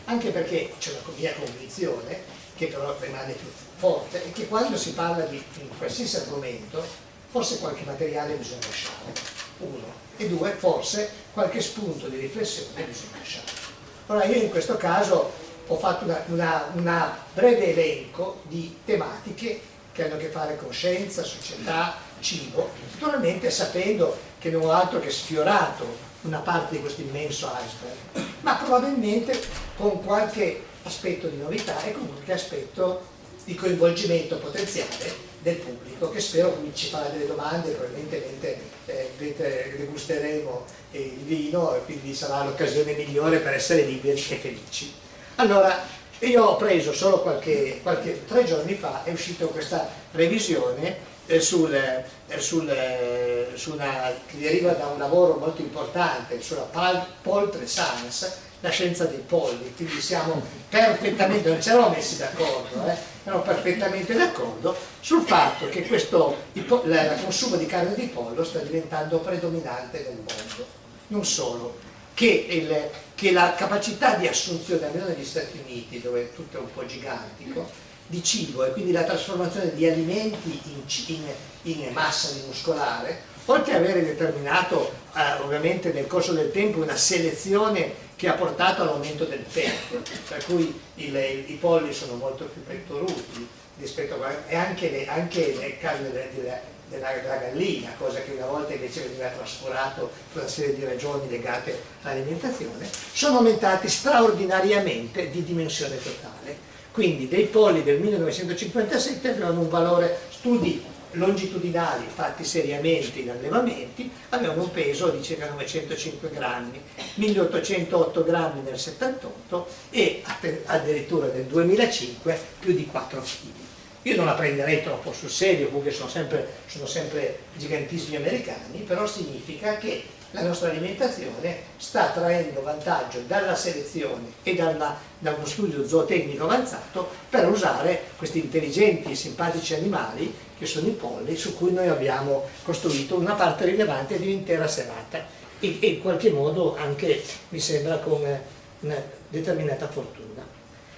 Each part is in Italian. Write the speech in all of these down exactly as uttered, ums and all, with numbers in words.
anche perché c'è una mia convinzione, che però rimane più forte, è che quando si parla di in qualsiasi argomento, forse qualche materiale bisogna lasciare, uno, e due, forse qualche spunto di riflessione bisogna lasciare. Ora io in questo caso ho fatto una, una, una breve elenco di tematiche che hanno a che fare con scienza, società, cibo, naturalmente sapendo che non ho altro che sfiorato una parte di questo immenso iceberg, ma probabilmente con qualche aspetto di novità e con qualche aspetto di coinvolgimento potenziale del pubblico, che spero ci farà delle domande, probabilmente mentre, eh, mentre degusteremo eh, il vino, e quindi sarà l'occasione migliore per essere liberi e felici. Allora, io ho preso solo qualche, qualche tre giorni fa, è uscita questa revisione eh, sul, eh, sul, eh, su una, che deriva da un lavoro molto importante sulla poultry science, la scienza dei polli, quindi siamo perfettamente, non ci eravamo messi d'accordo, eh, siamo perfettamente d'accordo sul fatto che questo, il, il consumo di carne di pollo sta diventando predominante nel mondo. Non solo, che, il, che la capacità di assunzione, almeno negli Stati Uniti, dove tutto è un po' gigantico, di cibo e quindi la trasformazione di alimenti in, in, in massa muscolare, oltre ad avere determinato eh, ovviamente nel corso del tempo una selezione che ha portato all'aumento del petto, per cui il, i polli sono molto più pettoruti rispetto a, e anche, le, anche nel caso della, della, della, della gallina, cosa che una volta invece veniva trascurato per una serie di ragioni legate all'alimentazione, sono aumentati straordinariamente di dimensione totale. Quindi dei polli del millenovecentocinquantasette avevano un valore, studi longitudinali fatti seriamente in allevamenti, avevano un peso di circa novecentocinque grammi, milleottocentotto grammi nel settantotto e addirittura nel duemilacinque più di quattro chili. Io non la prenderei troppo sul serio, comunque sono sempre, sono sempre gigantismi americani, però significa che la nostra alimentazione sta traendo vantaggio dalla selezione e dalla, da uno studio zootecnico avanzato per usare questi intelligenti e simpatici animali che sono i polli, su cui noi abbiamo costruito una parte rilevante di un'intera serata e, e in qualche modo anche, mi sembra, con una determinata fortuna.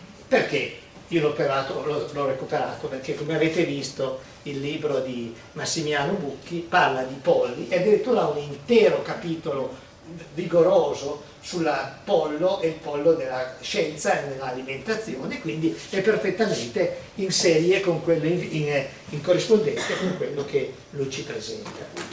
Perché io l'ho recuperato? Perché, come avete visto, il libro di Massimiliano Bucchi parla di polli e addirittura ha un intero capitolo vigoroso sul pollo e il pollo della scienza e nell'alimentazione, quindi è perfettamente in serie con quello, in, in, in corrispondenza con quello che lui ci presenta.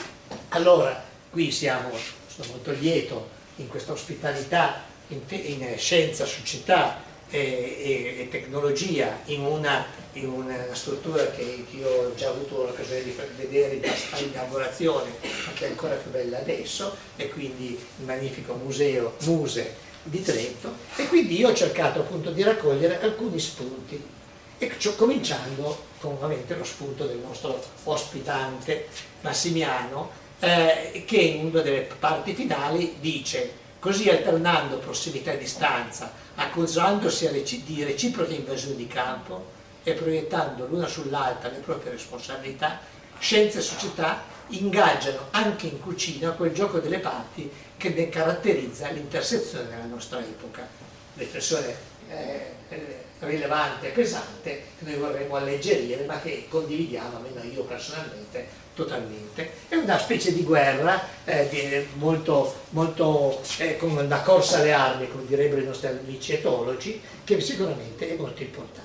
Allora, qui siamo, sono molto lieto in questa ospitalità in, in scienza, società e, e, e tecnologia in una, in una struttura che, che io ho già avuto l'occasione di vedere all'inaugurazione, ma che è ancora più bella adesso, e quindi il magnifico museo Muse di Trento, e quindi io ho cercato appunto di raccogliere alcuni spunti, e cominciando con ovviamente lo spunto del nostro ospitante Massimiliano, eh, che in una delle parti finali dice: così alternando prossimità e distanza, accusandosi di reciproche invasioni di campo e proiettando l'una sull'altra le proprie responsabilità, scienza e società ingaggiano anche in cucina quel gioco delle parti che ne caratterizza l'intersezione della nostra epoca. Riflessione eh, rilevante e pesante che noi vorremmo alleggerire, ma che condividiamo, almeno io personalmente, totalmente. È una specie di guerra eh, di, molto, molto eh, con la corsa alle armi, come direbbero i nostri amici etologi, che sicuramente è molto importante.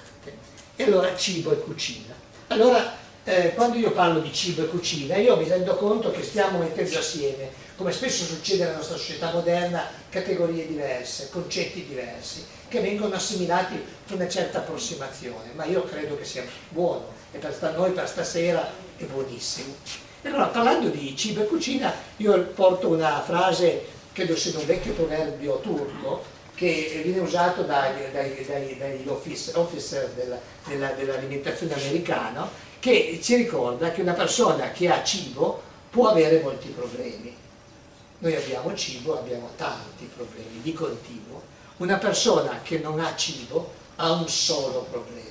E allora cibo e cucina. Allora, eh, quando io parlo di cibo e cucina, io mi rendo conto che stiamo mettendo assieme, come spesso succede nella nostra società moderna, categorie diverse, concetti diversi, che vengono assimilati con una certa approssimazione, ma io credo che sia buono, e per noi per stasera è buonissimo. E allora, parlando di cibo e cucina, io porto una frase, credo sia un vecchio proverbio turco, che viene usato dai, dai, dai, dagli officer, officer dell'alimentazione dell americano, che ci ricorda che una persona che ha cibo può avere molti problemi. Noi abbiamo cibo, abbiamo tanti problemi di continuo. Una persona che non ha cibo ha un solo problema.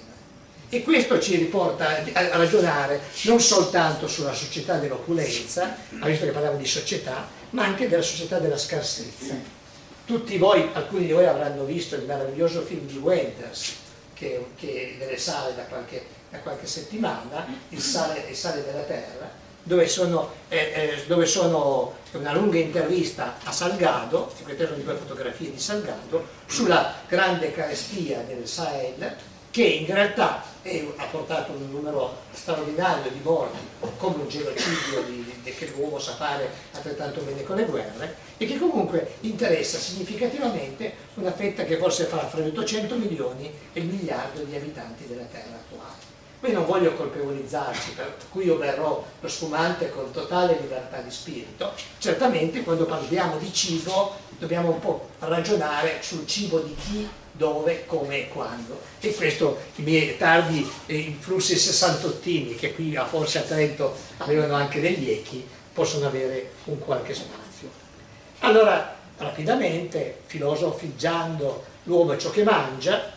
E questo ci riporta a ragionare non soltanto sulla società dell'opulenza, visto che parliamo di società, ma anche della società della scarsezza. tutti voi, alcuni di voi avranno visto il meraviglioso film di Wenders, che, che nelle sale da qualche, da qualche settimana, il sale, il sale della Terra, dove sono, eh, eh, dove sono una lunga intervista a Salgado, e queste sono due fotografie di Salgado, sulla grande carestia del Sahel, che in realtà è, ha portato un numero straordinario di morti, come un genocidio di, di, che l'uomo sa fare altrettanto bene con le guerre, e che comunque interessa significativamente una fetta che forse farà fra gli ottocento milioni e il miliardo di abitanti della Terra attuale. Qui non voglio colpevolizzarci, per cui io berrò lo spumante con totale libertà di spirito. Certamente quando parliamo di cibo dobbiamo un po' ragionare sul cibo di chi, dove, come e quando. E questo i miei tardi influssi sessantottini, che qui a forse a Trento avevano anche degli echi, possono avere un qualche spazio. Allora, rapidamente, filosofeggiando l'uomo è ciò che mangia,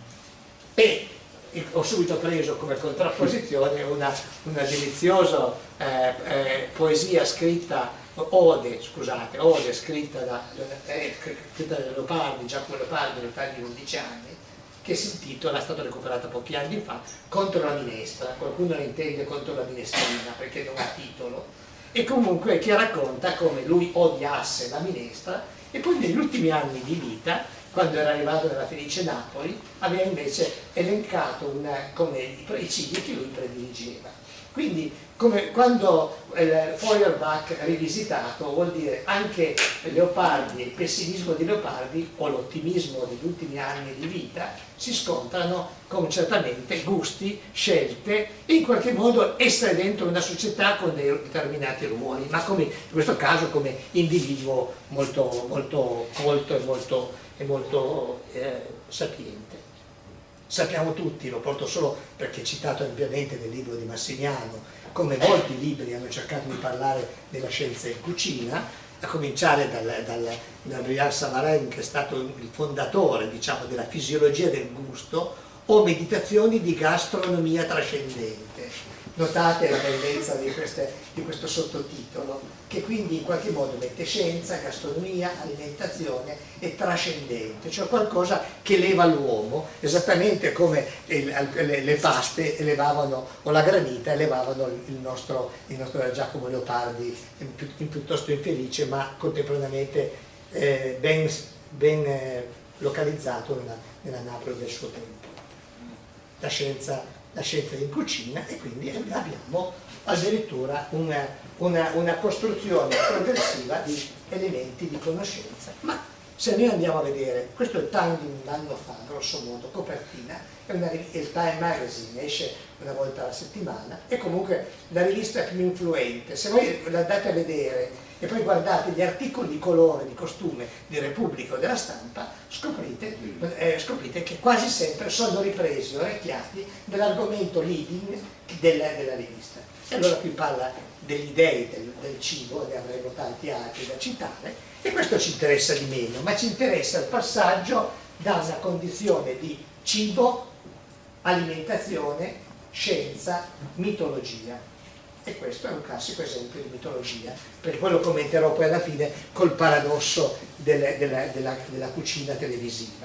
e ho subito preso come contrapposizione una, una deliziosa eh, eh, poesia scritta, ode, scusate, ode scritta da, eh, scritta da Leopardi, Giacomo Leopardi, all'età di undici anni, che si intitola, è stata recuperata pochi anni fa, Contro la minestra. Qualcuno la intende contro la minestrina perché non ha titolo, e comunque che racconta come lui odiasse la minestra, e poi negli ultimi anni di vita, quando era arrivato nella felice Napoli, aveva invece elencato una, come i, i cibi che lui prediligeva. Quindi, come quando il Feuerbach rivisitato, vuol dire anche Leopardi, il pessimismo di Leopardi o l'ottimismo degli ultimi anni di vita si scontrano con certamente gusti, scelte, e in qualche modo essere dentro una società con dei determinati ruoli, ma come, in questo caso come individuo molto, molto colto e molto, e molto eh, sapiente. Sappiamo tutti, lo porto solo perché è citato ampiamente nel libro di Massimiano, come molti libri hanno cercato di parlare della scienza in cucina, a cominciare dal, dal, da Briard Savarin, che è stato il fondatore, diciamo, della fisiologia del gusto, o Meditazioni di gastronomia trascendente. Notate la bellezza di, queste, di questo sottotitolo, che quindi in qualche modo mette scienza, gastronomia, alimentazione e trascendente, cioè qualcosa che eleva l'uomo, esattamente come il, le, le paste elevavano, o la granita elevavano il nostro, il nostro Giacomo Leopardi, in, in piuttosto infelice, ma contemporaneamente eh, ben, ben eh, localizzato nella, nella Napoli del suo tempo. La scienza la scienza in cucina, e quindi abbiamo addirittura una, una, una costruzione progressiva di elementi di conoscenza. Ma se noi andiamo a vedere, questo è il Time di un anno fa, grosso modo, copertina, è, una, è il Time Magazine, esce una volta alla settimana, è comunque la rivista più influente. Se voi la andate a vedere e poi guardate gli articoli di colore, di costume di Repubblica o della Stampa, scoprite, eh, scoprite che quasi sempre sono ripresi o orecchiati dell'argomento leading della, della rivista. E allora qui parla degli dei del, del cibo, ne avremo tanti altri da citare, e questo ci interessa di meno, ma ci interessa il passaggio da una condizione di cibo, alimentazione, scienza, mitologia. E questo è un classico esempio di mitologia, per poi lo commenterò poi alla fine col paradosso delle, della, della, della cucina televisiva.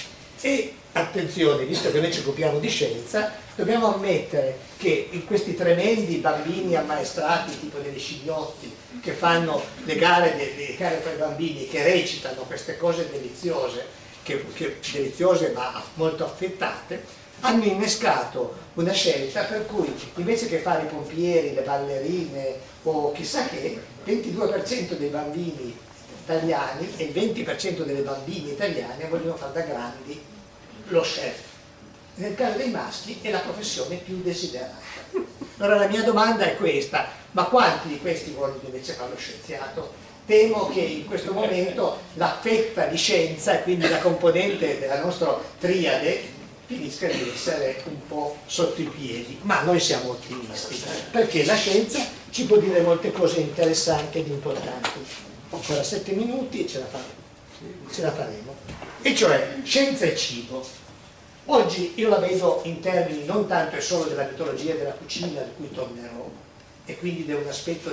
E attenzione, visto che noi ci occupiamo di scienza, dobbiamo ammettere che in questi tremendi bambini ammaestrati, tipo degli scimmiotti, che fanno le gare, le gare per bambini, che recitano queste cose deliziose, che, che, deliziose ma molto affettate, hanno innescato una scelta per cui invece che fare i pompieri, le ballerine o chissà che, il ventidue per cento dei bambini italiani e il venti per cento delle bambine italiane vogliono fare da grandi lo chef. Nel caso dei maschi è la professione più desiderata. Allora la mia domanda è questa: ma quanti di questi vogliono invece fare lo scienziato? Temo che in questo momento la fetta di scienza, e quindi la componente della nostra triade, finisca di essere un po' sotto i piedi, ma noi siamo ottimisti, perché la scienza ci può dire molte cose interessanti ed importanti. Ho ancora sette minuti e ce la faremo, ce la faremo. E cioè, scienza e cibo. Oggi io la vedo in termini non tanto e solo della mitologia e della cucina, di cui tornerò, e quindi di un aspetto di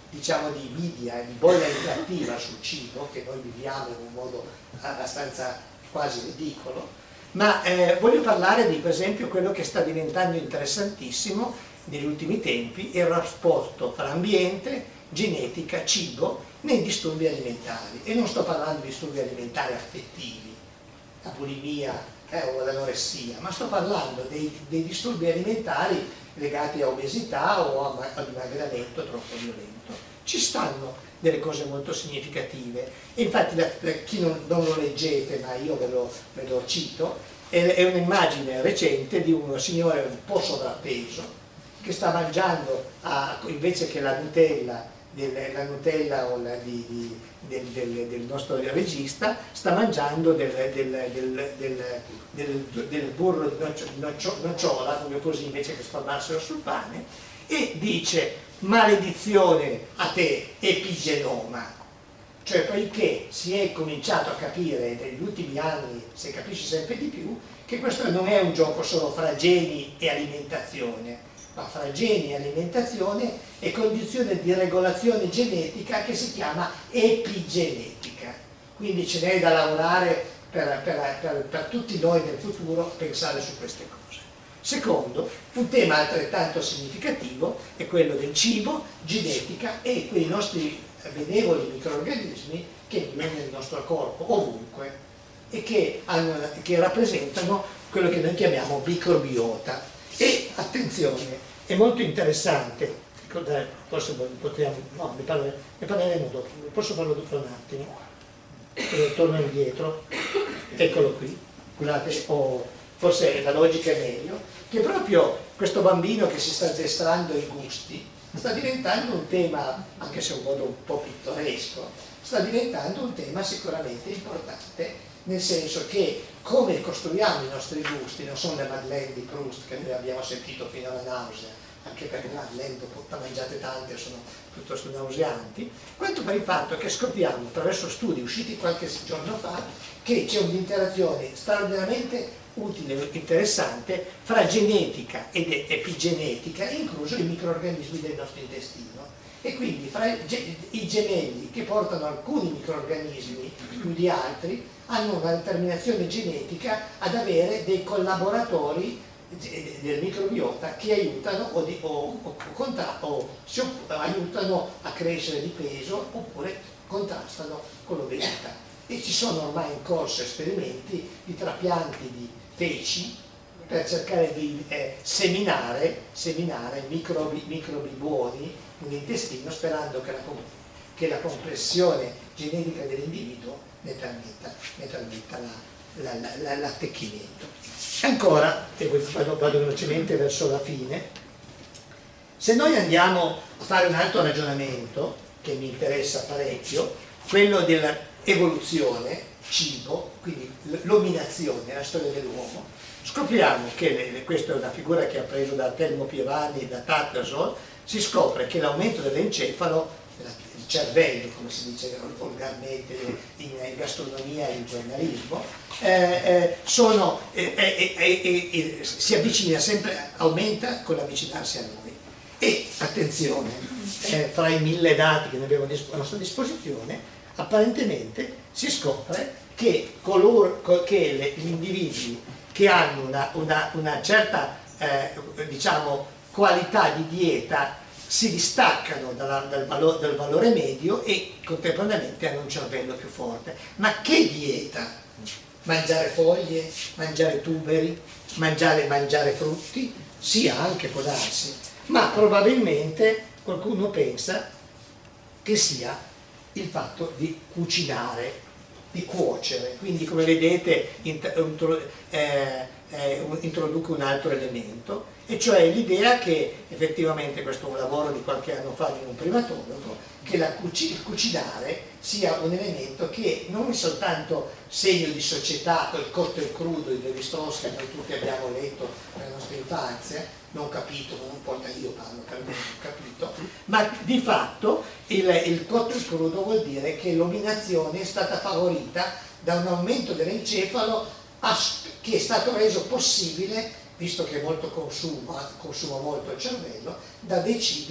diciamo di media, di bolla interattiva sul cibo, che noi viviamo in un modo abbastanza quasi ridicolo, ma eh, voglio parlare di, per esempio, quello che sta diventando interessantissimo negli ultimi tempi, il rapporto tra ambiente, genetica, cibo nei disturbi alimentari. E non sto parlando di disturbi alimentari affettivi, la bulimia eh, o l'anoressia, ma sto parlando dei, dei disturbi alimentari legati a obesità o a, a dimagramento troppo violento. Ci stanno delle cose molto significative e infatti la, la, chi non, non lo leggete, ma io ve lo, ve lo cito, è, è un'immagine recente di un signore un po' sovrappeso che sta mangiando, a, invece che la Nutella, del, la Nutella o la, di, di, del, del, del nostro regista, sta mangiando del, del, del, del, del, del burro di noccio, noccio, nocciola, proprio così, invece che spalmarselo sul pane, e dice: maledizione a te, epigenoma. Cioè, poiché si è cominciato a capire negli ultimi anni, si capisce sempre di più, che questo non è un gioco solo fra geni e alimentazione, ma fra geni e alimentazione e condizione di regolazione genetica che si chiama epigenetica. Quindi ce n'è da lavorare per, per, per, per tutti noi nel futuro, pensare su queste cose. Secondo, un tema altrettanto significativo è quello del cibo, genetica e quei nostri benevoli microrganismi che vivono nel nostro corpo ovunque e che, hanno, che rappresentano quello che noi chiamiamo microbiota. E attenzione, è molto interessante, forse potremmo, no, ne, parleremo, ne parleremo dopo, posso farlo dopo un attimo, torno indietro, eccolo qui, scusate, oh, forse la logica è meglio, che proprio questo bambino che si sta addestrando ai gusti sta diventando un tema, anche se in un modo un po' pittoresco, sta diventando un tema sicuramente importante, nel senso che come costruiamo i nostri gusti, non sono le Madeleine di Proust che noi abbiamo sentito fino alla nausea, anche perché le Madeleine dopo mangiate tante sono piuttosto nauseanti, quanto per il fatto che scopriamo attraverso studi usciti qualche giorno fa che c'è un'interazione straordinariamente utile e interessante fra genetica ed epigenetica, incluso i microrganismi del nostro intestino. E quindi fra i gemelli che portano alcuni microrganismi più di altri hanno una determinazione genetica ad avere dei collaboratori del microbiota che aiutano o, di, o, o, contra, o si aiutano a crescere di peso oppure contrastano con l'obesità. E ci sono ormai in corso esperimenti di trapianti di feci per cercare di eh, seminare, seminare microbi, microbi buoni nell'intestino, sperando che la, che la compressione genetica dell'individuo ne permetta, ne permetta l'attecchimento. La, la, la, ancora, e poi vado, vado velocemente verso la fine, se noi andiamo a fare un altro ragionamento che mi interessa parecchio, quello dell'evoluzione, cibo, quindi l'ominazione, la storia dell'uomo, scopriamo che, questa è una figura che ha preso da Telmo Pievani e da Tattersall, si scopre che l'aumento dell'encefalo, il cervello, come si dice volgarmente in gastronomia e in giornalismo, eh, eh, sono, eh, eh, eh, eh, si avvicina sempre, aumenta con l'avvicinarsi a noi. E attenzione, eh, fra i mille dati che noi abbiamo a nostra disposizione, apparentemente si scopre che, coloro, che gli individui che hanno una, una, una certa eh, diciamo, qualità di dieta si distaccano dalla, dal, valore, dal valore medio e contemporaneamente hanno un cervello più forte. Ma che dieta? Mangiare foglie, mangiare tuberi, mangiare, mangiare frutti? Sì, anche può darsi, ma probabilmente qualcuno pensa che sia il fatto di cucinare, di cuocere. Quindi, come vedete, intro, eh, eh, introduco un altro elemento, e cioè l'idea che effettivamente, questo è un lavoro di qualche anno fa di un primatologo, che la cuci, il cucinare sia un elemento che non è soltanto segno di società, il cotto e il crudo di Levi-Strauss che noi tutti abbiamo letto nella nostra infanzia, non capito, non importa, io parlo per me, non capito, ma di fatto il, il cotto e il crudo vuol dire che l'ominazione è stata favorita da un aumento dell'encefalo che è stato reso possibile, visto che molto consuma, consuma molto il cervello, da dei cibi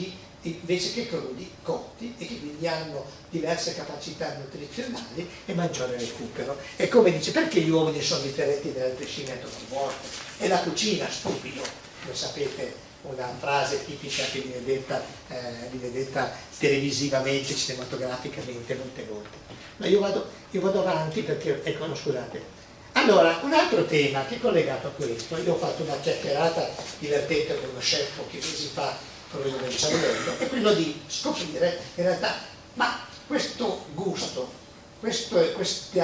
invece che crudi, cotti, e che quindi hanno diverse capacità nutrizionali e maggiore recupero. E come dice, perché gli uomini sono differenti dalle altre scimmie antropomorfe? È la cucina, stupido, lo sapete, una frase tipica che viene detta, eh, viene detta televisivamente, cinematograficamente molte volte. Ma io vado, io vado avanti perché, ecco, no, scusate. Allora, un altro tema che è collegato a questo, io ho fatto una chiacchierata divertente con uno chef pochi mesi fa, quello del cervello, è quello di scoprire in realtà, ma questo gusto, questo, questo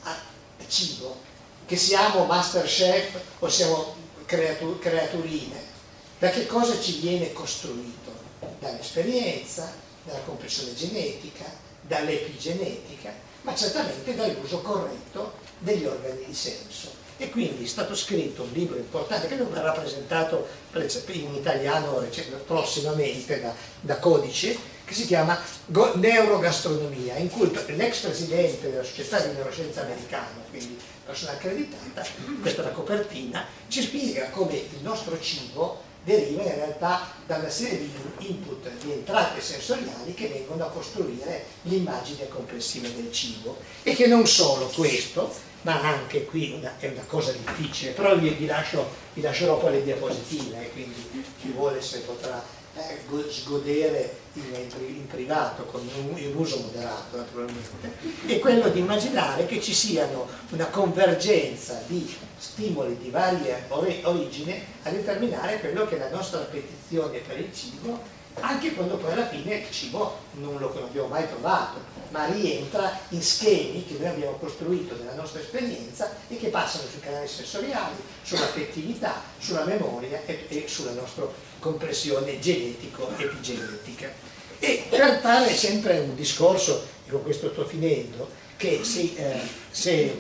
cibo, che siamo master chef o siamo creatur creaturine, da che cosa ci viene costruito? Dall'esperienza, dalla compressione genetica, dall'epigenetica, ma certamente dall'uso corretto degli organi di senso. E quindi è stato scritto un libro importante che non verrà presentato in italiano prossimamente da, da Codice, che si chiama Neurogastronomia, in cui l'ex presidente della Società di Neuroscienza americana, quindi persona accreditata, questa è la copertina, ci spiega come il nostro cibo deriva in realtà da una serie di input, di entrate sensoriali che vengono a costruire l'immagine complessiva del cibo, e che non solo questo, ma anche qui una, è una cosa difficile, però vi, vi, lascio, vi lascerò poi le diapositive, eh, quindi chi vuole se potrà eh, sgodere in, in privato con un, un uso moderato naturalmente, è quello di immaginare che ci siano una convergenza di stimoli di varie origine a determinare quello che è la nostra appetizione per il cibo, anche quando poi alla fine il cibo non lo non abbiamo mai trovato, ma rientra in schemi che noi abbiamo costruito nella nostra esperienza e che passano sui canali sensoriali, sull'affettività, sulla memoria e, e sulla nostra compressione genetico-epigenetica. E per fare sempre un discorso, e con questo sto finendo, che se, eh, se,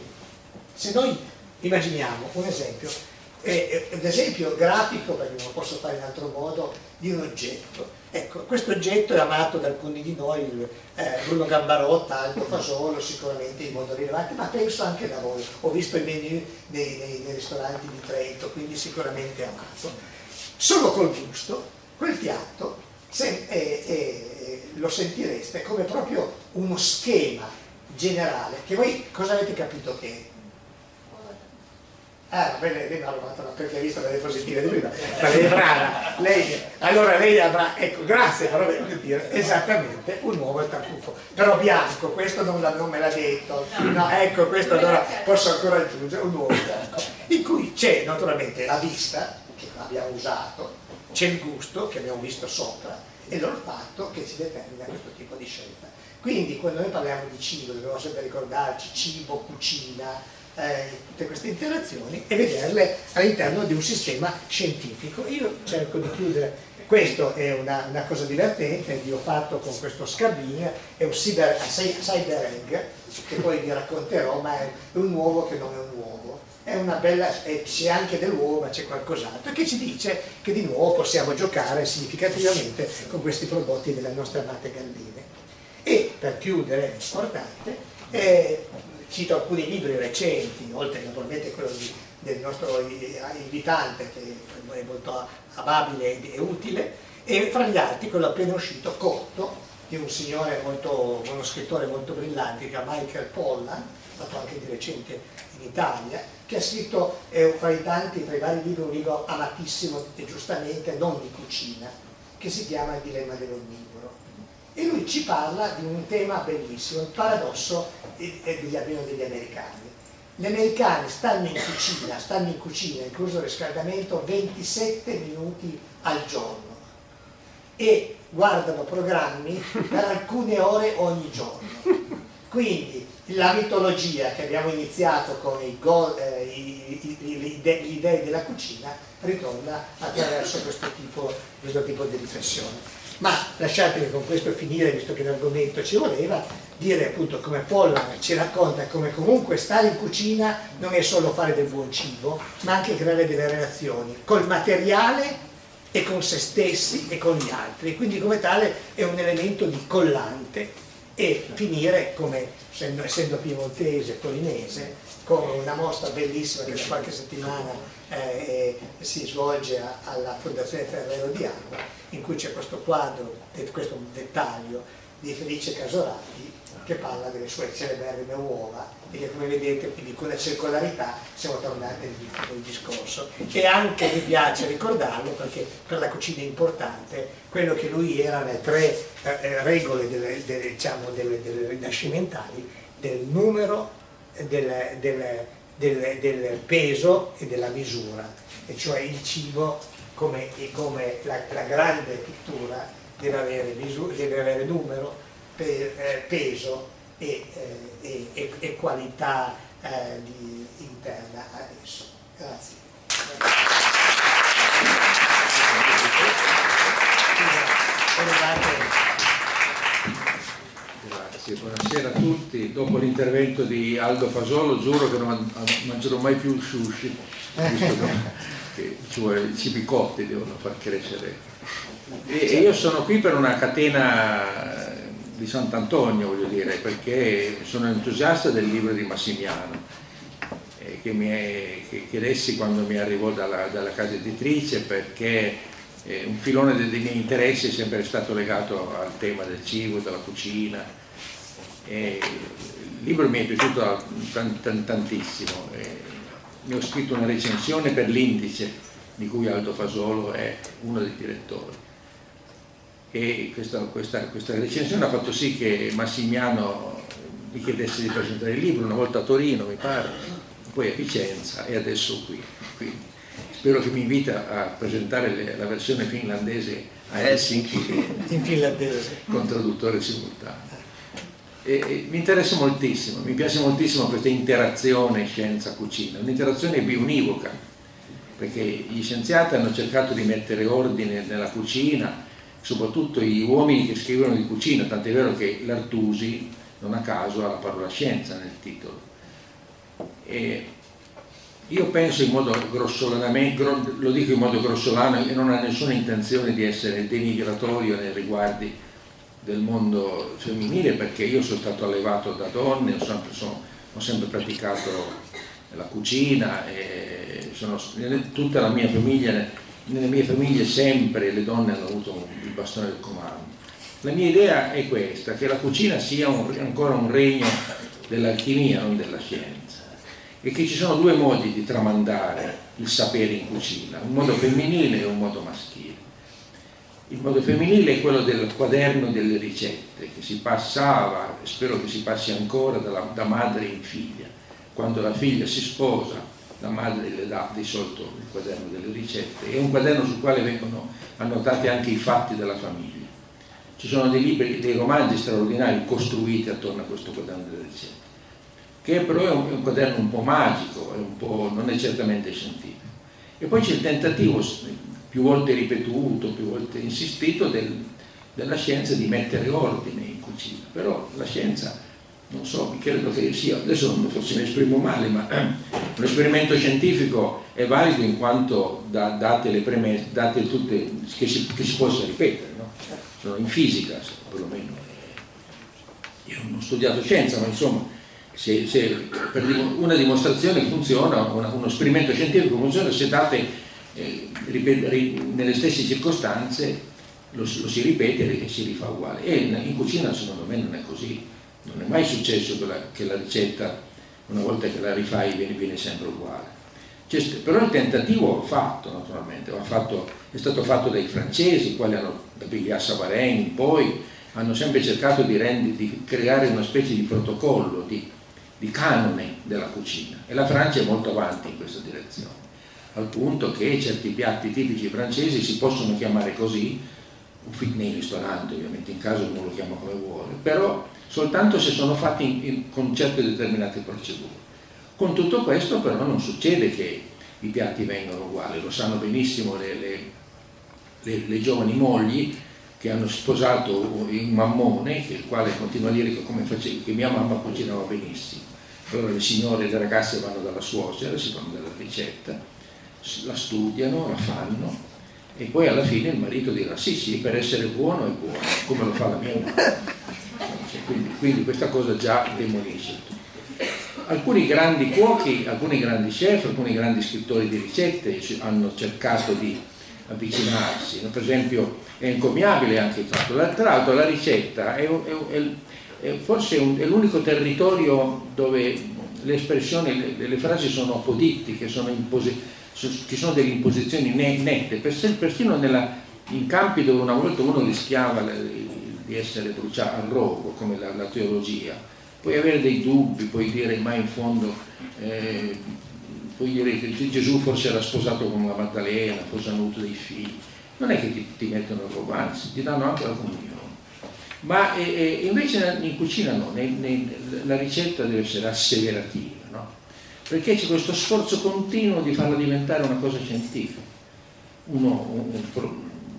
se noi immaginiamo un esempio, eh, un esempio grafico, perché non lo posso fare in altro modo, di un oggetto. Ecco, questo oggetto è amato da alcuni di noi, eh, Bruno Gambarotta, Aldo Fasolo, sicuramente in modo rilevante, ma penso anche da voi. Ho visto i menu nei, nei, nei ristoranti di Trento, quindi sicuramente amato. Solo col gusto, quel piatto se, eh, eh, lo sentireste come proprio uno schema generale, che voi cosa avete capito che è? Ah, beh, lei mi ha rubato, perché ha visto le diapositive di prima, ma lei è brava, lei, allora lei avrà, ecco, grazie, però devo dire, esattamente un uovo tartufo, però bianco, questo non, non me l'ha detto, no, ecco, questo allora posso ancora aggiungere, un uovo bianco, in cui c'è naturalmente la vista, che abbiamo usato, c'è il gusto, che abbiamo visto sopra, e l'olfatto che ci determina questo tipo di scelta. Quindi quando noi parliamo di cibo, dobbiamo sempre ricordarci cibo, cucina, Eh, tutte queste interazioni e vederle all'interno di un sistema scientifico. Io cerco di chiudere, questo è una, una cosa divertente, vi ho fatto con questo scabin, è un cyber, cyber egg, che poi vi racconterò, ma è un uovo che non è un uovo, è una bella, c'è anche dell'uovo ma c'è qualcos'altro, che ci dice che di nuovo possiamo giocare significativamente con questi prodotti delle nostre amate galline. E per chiudere, importante, eh, cito alcuni libri recenti, oltre naturalmente quello di, del nostro invitante, che è molto amabile e utile, e fra gli altri quello appena uscito, Cotto, di un signore molto, uno scrittore molto brillante, che si chiama Michael Pollan, fatto anche di recente in Italia, che ha scritto eh, fra i tanti, tra i vari libri, un libro amatissimo e giustamente non di cucina, che si chiama Il dilemma dell'onnivoro. E lui ci parla di un tema bellissimo, il paradosso degli, almeno degli americani. Gli americani stanno in cucina, stanno in cucina, incluso il riscaldamento, ventisette minuti al giorno e guardano programmi per alcune ore ogni giorno. Quindi la mitologia che abbiamo iniziato con i go, eh, i, i, i, gli dei della cucina ritorna attraverso questo tipo, questo tipo di riflessione. Ma lasciatemi con questo finire, visto che l'argomento ci voleva, dire appunto come Pollan ci racconta come comunque stare in cucina non è solo fare del buon cibo, ma anche creare delle relazioni col materiale e con se stessi e con gli altri, quindi come tale è un elemento di collante, e finire come, essendo, essendo piemontese, torinese, con una mostra bellissima che da qualche settimana eh, si svolge a, alla Fondazione Ferrero di Alba, in cui c'è questo quadro, questo dettaglio di Felice Casorati che parla delle sue celeberrime uova, e che, come vedete, quindi con la circolarità siamo tornati nel discorso. E anche mi piace ricordarlo perché per la cucina è importante quello che lui era nelle tre eh, regole delle, delle, diciamo, delle, delle rinascimentali, del numero, del, del, del, del peso e della misura, e cioè il cibo come, come la, la grande pittura deve avere, misura, deve avere numero, pe, eh, peso e, eh, e, e qualità eh, di, interna ad esso. Grazie. Grazie, buonasera a tutti. Dopo l'intervento di Aldo Fasolo giuro che non mangerò mai più il sushi, visto che i cibi cotti devono far crescere. E, e io sono qui per una catena di Sant'Antonio, voglio dire, perché sono entusiasta del libro di Massimiano, eh, che, mi è, che, che lessi quando mi arrivò dalla, dalla casa editrice, perché eh, un filone dei, dei miei interessi è sempre stato legato al tema del cibo, della cucina. E il libro mi è piaciuto tantissimo, e ne ho scritto una recensione per l'Indice, di cui Aldo Fasolo è uno dei direttori. E questa, questa, questa recensione ha fatto sì che Massimiano mi chiedesse di presentare il libro, una volta a Torino mi pare, poi a Vicenza e adesso qui. Quindi spero che mi invita a presentare le, la versione finlandese a Helsinki in finlandese con traduttore simultaneo. E, e mi interessa moltissimo, mi piace moltissimo questa interazione scienza-cucina, un'interazione biunivoca, perché gli scienziati hanno cercato di mettere ordine nella cucina, soprattutto gli uomini che scrivono di cucina, tant'è vero che l'Artusi non a caso ha la parola scienza nel titolo. E io penso in modo grossolanamente, lo dico in modo grossolano, e non ha nessuna intenzione di essere denigratorio nei riguardi del mondo femminile, perché io sono stato allevato da donne, ho sempre, sono, ho sempre praticato la cucina, e sono, tutta la mia famiglia, nelle mie famiglie sempre le donne hanno avuto il bastone del comando. La mia idea è questa, che la cucina sia un, ancora un regno dell'alchimia, non della scienza, e che ci sono due modi di tramandare il sapere in cucina, un modo femminile e un modo maschile. Il modo femminile è quello del quaderno delle ricette, che si passava, e spero che si passi ancora, dalla, da madre in figlia. Quando la figlia si sposa, la madre le dà di solito il quaderno delle ricette, è un quaderno sul quale vengono annotati anche i fatti della famiglia. Ci sono dei libri, dei romanzi straordinari costruiti attorno a questo quaderno delle ricette, che però è un, è un quaderno un po' magico, è un po', non è certamente scientifico. E poi c'è il tentativo, più volte ripetuto, più volte insistito, del, della scienza di mettere ordine in cucina. Però la scienza, non so, credo che sia, adesso forse mi esprimo male, ma un esperimento scientifico è valido in quanto da, date le premesse, date tutte, che si, che si possa ripetere, no? Sono in fisica, perlomeno. Io non ho studiato scienza, ma insomma, se, se per una dimostrazione funziona, una, uno esperimento scientifico funziona se date eh, nelle stesse circostanze, lo, lo si ripete e si rifà uguale. E in, in cucina secondo me non è così. Non è mai successo che la, che la ricetta, una volta che la rifai, viene, viene sempre uguale. Cioè, però il tentativo va fatto, naturalmente, va fatto, è stato fatto dai francesi, i quali hanno, da Piglia-Savarin in poi, hanno sempre cercato di, rendere, di creare una specie di protocollo, di, di canone della cucina. E la Francia è molto avanti in questa direzione, al punto che certi piatti tipici francesi si possono chiamare così, nei ristoranti ovviamente, in casa uno lo chiama come vuole, però soltanto se sono fatti in, in, con certe determinate procedure. Con tutto questo però non succede che i piatti vengano uguali, lo sanno benissimo le, le, le, le giovani mogli che hanno sposato un mammone, che il quale continua a dire che, come facevo, che mia mamma cucinava benissimo. Allora le signore e le ragazze vanno dalla suocera, si fanno della ricetta, la studiano, la fanno, e poi alla fine il marito dirà sì sì, per essere buono è buono, come lo fa la mia mamma. Quindi, quindi questa cosa già demolisce tutto. alcuni grandi cuochi, alcuni grandi chef, alcuni grandi scrittori di ricette hanno cercato di avvicinarsi, no? Per esempio è encomiabile anche il fatto, tra l'altro la ricetta è, è, è, è forse è l'unico territorio dove le espressioni, le, le frasi sono apodittiche, sono impose, ci sono delle imposizioni nette, persino nella, in campi dove una volta uno rischiava di essere bruciato al rogo, come la, la teologia, puoi avere dei dubbi, puoi dire ma in fondo eh, puoi dire che Gesù forse era sposato con la Maddalena, forse hanno avuto dei figli, non è che ti, ti mettono il rogo, anzi ti danno anche la comunione. Ma eh, invece in cucina no, ne, ne, la ricetta deve essere asseverativa, no? Perché c'è questo sforzo continuo di farla diventare una cosa scientifica. Uno, un, un,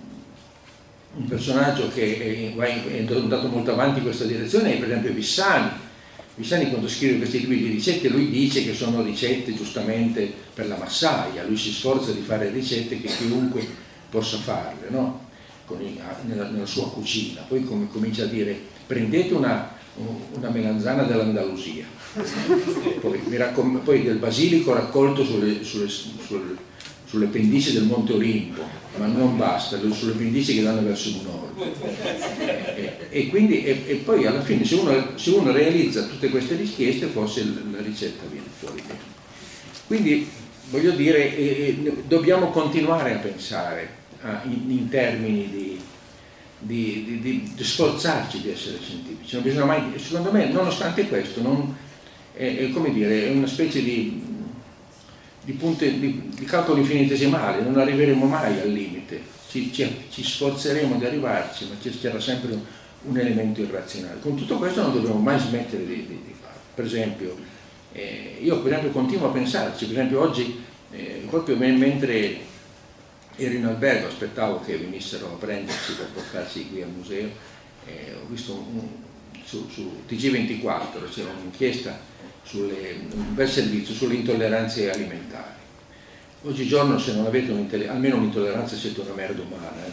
un personaggio che è, è andato molto avanti in questa direzione è per esempio Vissani. Vissani quando scrive questi libri di ricette lui dice che sono ricette giustamente per la massaia, lui si sforza di fare ricette che chiunque possa farle, no? Nella, nella sua cucina, poi com comincia a dire prendete una, una melanzana dell'Andalusia, poi, poi del basilico raccolto sulle, sulle, sulle, sulle pendici del Monte Olimpo, ma non basta, sulle pendici che danno verso il nord, e, e, quindi, e, e poi alla fine se uno, se uno realizza tutte queste richieste forse la ricetta viene fuori bene. Quindi voglio dire eh, dobbiamo continuare a pensare In, in termini di, di, di, di, di sforzarci di essere scientifici, non bisogna mai, secondo me nonostante questo non, è, è, come dire, è una specie di, di, punte, di, di calcolo infinitesimale, non arriveremo mai al limite, ci, ci, ci sforzeremo di arrivarci ma c'era sempre un, un elemento irrazionale. Con tutto questo non dobbiamo mai smettere di, di, di fare. Per esempio eh, io per esempio continuo a pensarci, per esempio oggi eh, proprio mentre ero in albergo, aspettavo che venissero a prenderci per portarci qui al museo, eh, ho visto un, un, su, su T G ventiquattro c'era un'inchiesta sulle, un bel servizio sulle intolleranze alimentari. Oggigiorno se non avete un almeno un'intolleranza siete una merda umana,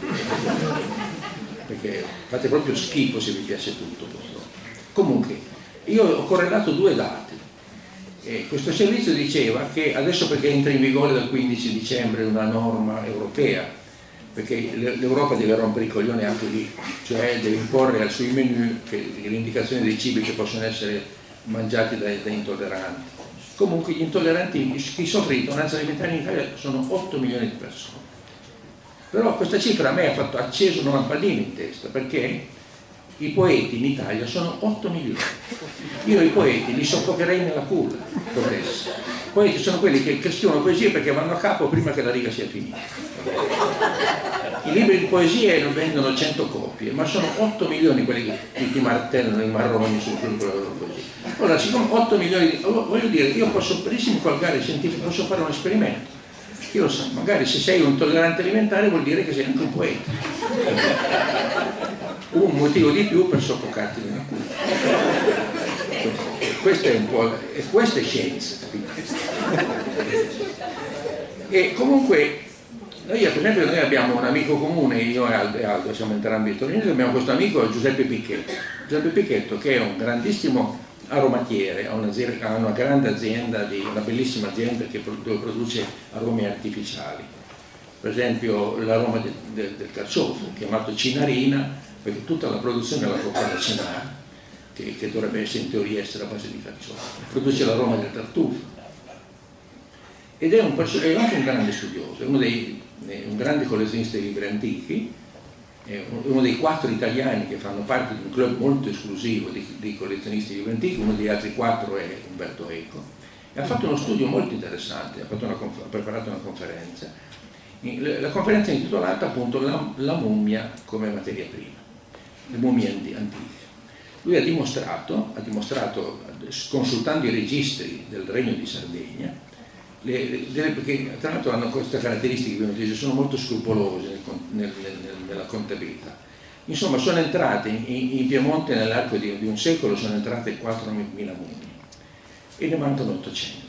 eh, perché fate proprio schifo se vi piace tutto questo. Comunque, io ho correlato due dati. E questo servizio diceva che adesso, perché entra in vigore dal quindici dicembre una norma europea, perché l'Europa deve rompere i coglioni anche lì, cioè deve imporre sui menu l'indicazione dei cibi che possono essere mangiati dai, dai intolleranti. Comunque gli intolleranti, chi soffre di intolleranza alimentare in Italia sono otto milioni di persone. Però questa cifra a me ha fatto acceso una lampadina in testa, perché i poeti in Italia sono otto milioni. Io i poeti li soffocherei nella culla, potessi. I poeti sono quelli che, che scrivono poesie perché vanno a capo prima che la riga sia finita. I libri di poesie non vendono cento copie, ma sono otto milioni quelli che ti martellano i marroni su quella loro poesia. Allora, siccome otto milioni di... voglio dire, io posso benissimo colgare scientifico, posso fare un esperimento. Io lo so, magari se sei un intollerante alimentare vuol dire che sei anche un poeta. Un motivo di più per soffocarti nella culla. Questa è un po', e questa è scienza, e comunque noi, per esempio, noi abbiamo un amico comune, io e Aldo, e Aldo siamo entrambi torinesi, abbiamo questo amico Giuseppe Picchetto. Giuseppe Picchetto, che è un grandissimo aromatiere, ha, ha una grande azienda, di, una bellissima azienda che dove produce aromi artificiali. Per esempio l'aroma de, de, del carciofo, chiamato cinarina, perché tutta la produzione la fa la cinara, che, che dovrebbe essere in teoria essere a base di carciofo, produce l'aroma del tartufo. Ed è, un, è anche un grande studioso, è uno dei, è un grande collezionista di libri antichi, è uno dei quattro italiani che fanno parte di un club molto esclusivo di, di collezionisti di libri antichi, uno degli altri quattro è Umberto Eco, e ha fatto uno studio molto interessante, ha, fatto una, ha preparato una conferenza. La conferenza è intitolata appunto la, la mummia come materia prima, le mummie antiche. Lui ha dimostrato, ha dimostrato, consultando i registri del Regno di Sardegna, le, le, perché tra l'altro hanno queste caratteristiche che sono molto scrupolose nel, nel, nel, nella contabilità. Insomma, sono entrate in, in Piemonte nell'arco di, di un secolo, sono entrate quattromila mummie e ne mancano ottocento.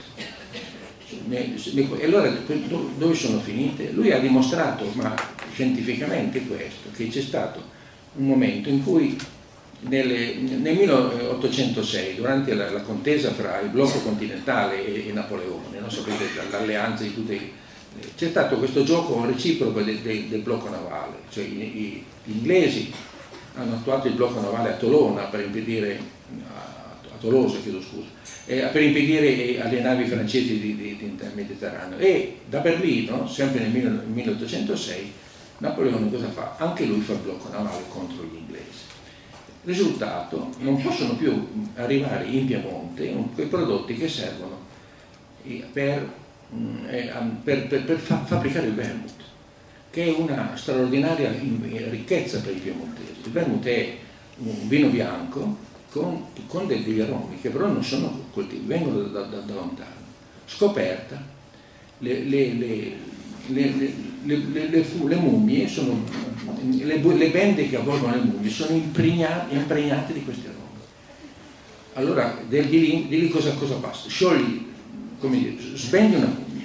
E allora dove sono finite? Lui ha dimostrato, ma scientificamente, questo, che c'è stato un momento in cui nel, nel milleottocentosei, durante la, la contesa fra il blocco continentale e, e Napoleone, no? Sapete, l'alleanza di tutti, c'è stato questo gioco reciproco del, del, del blocco navale, cioè i, i, gli inglesi hanno attuato il blocco navale a Tolona per impedire, a, a Tolosa chiedo scusa, eh, per impedire alle navi francesi di, di, di Mediterraneo, e da Berlino, sempre nel milleottocentosei, Napoleone cosa fa? Anche lui fa il blocco navale contro gli inglesi. Risultato, non possono più arrivare in Piemonte quei prodotti che servono per, per, per, per fabbricare il vermouth, che è una straordinaria ricchezza per i piemontesi. Il vermouth è un vino bianco con, con degli aromi che però non sono coltivati, vengono da, da, da lontano. Scoperta, le, le, le, le, le, le, le, le mummie sono, le, le bende che avvolgono le mummie sono impregnate, impregnate di questi aromi. Allora, di lì, di lì cosa, cosa passa? Sciogli, come dire, spendi una mummia,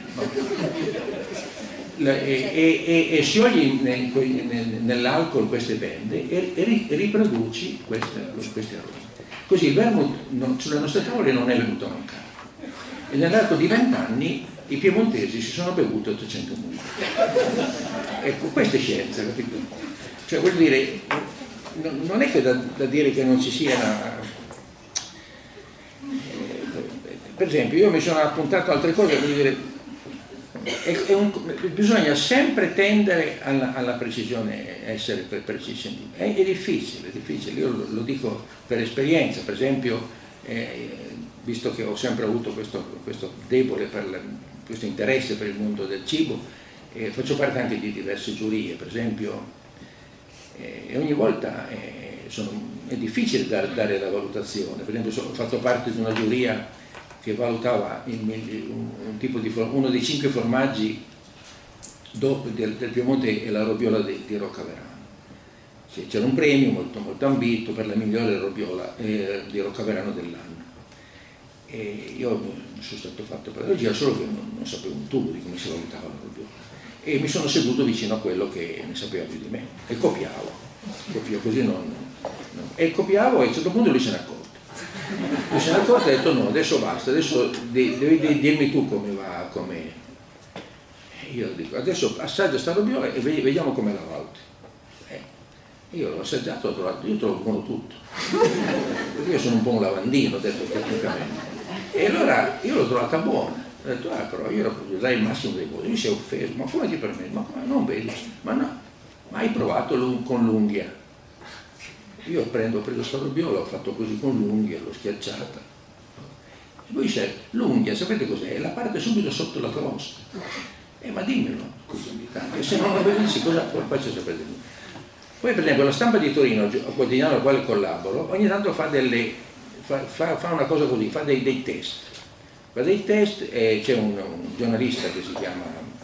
no? e, e, e, e sciogli nell'alcol queste bende e, e riproduci queste, questi aromi. Così il vermouth non, sulle nostre tavole non è venuto a mancare. E nell'arco di vent'anni i piemontesi si sono bevuti ottocento mummie. Ecco, questa è scienza, capito? Cioè, vuol dire, non è che da, da dire che non ci sia... Per esempio, io mi sono appuntato altre cose, vuol dire, è, è un, bisogna sempre tendere alla, alla precisione, essere per precisi. È, è difficile, è difficile, io lo, lo dico per esperienza, per esempio, eh, visto che ho sempre avuto questo, questo debole, per la, questo interesse per il mondo del cibo, eh, faccio parte anche di diverse giurie, per esempio, eh, e ogni volta eh, sono, è difficile dare, dare la valutazione. Per esempio, sono, ho fatto parte di una giuria che valutava il, un, un tipo di, uno dei cinque formaggi dopo del, del Piemonte e la robiola di, di Roccaverano. C'era un premio molto, molto ambito per la migliore robiola eh, di Roccaverano dell'anno. E io sono stato fatto per la regia, solo che non, non sapevo un tubo di come si valutava la robiola. E mi sono seduto vicino a quello che ne sapeva più di me e copiavo. Copiavo così non, non. E copiavo e a un certo punto lui se ne accorge. Mi sono accorto e ho detto no, adesso basta, adesso devi dirmi tu come va, come... Io dico, adesso assaggia sta robiola e vediamo come la valuti. Eh, io l'ho assaggiato, ho trovato, io trovo buono tutto. Io sono un po' un lavandino, ho detto tecnicamente. E allora io l'ho trovata buona. Ho detto, ah però io dai il massimo dei voti. Lui si è offeso, ma come ti permetti? Ma come? Non vedi? Ma no, ma hai provato con l'unghia? Io prendo, ho preso sta robiola, ho fatto così con l'unghia, l'ho schiacciata. E poi dice, l'unghia, sapete cos'è? È la parte subito sotto la crosta. Eh, ma dimmelo, scusami, tanto. E se non lo vedessi, cosa faccio sapere? Poi, per esempio, la Stampa di Torino, il quotidiano al quale collaboro, ogni tanto fa, delle, fa, fa, fa una cosa così, fa dei, dei test. Fa dei test e c'è un, un giornalista che si chiama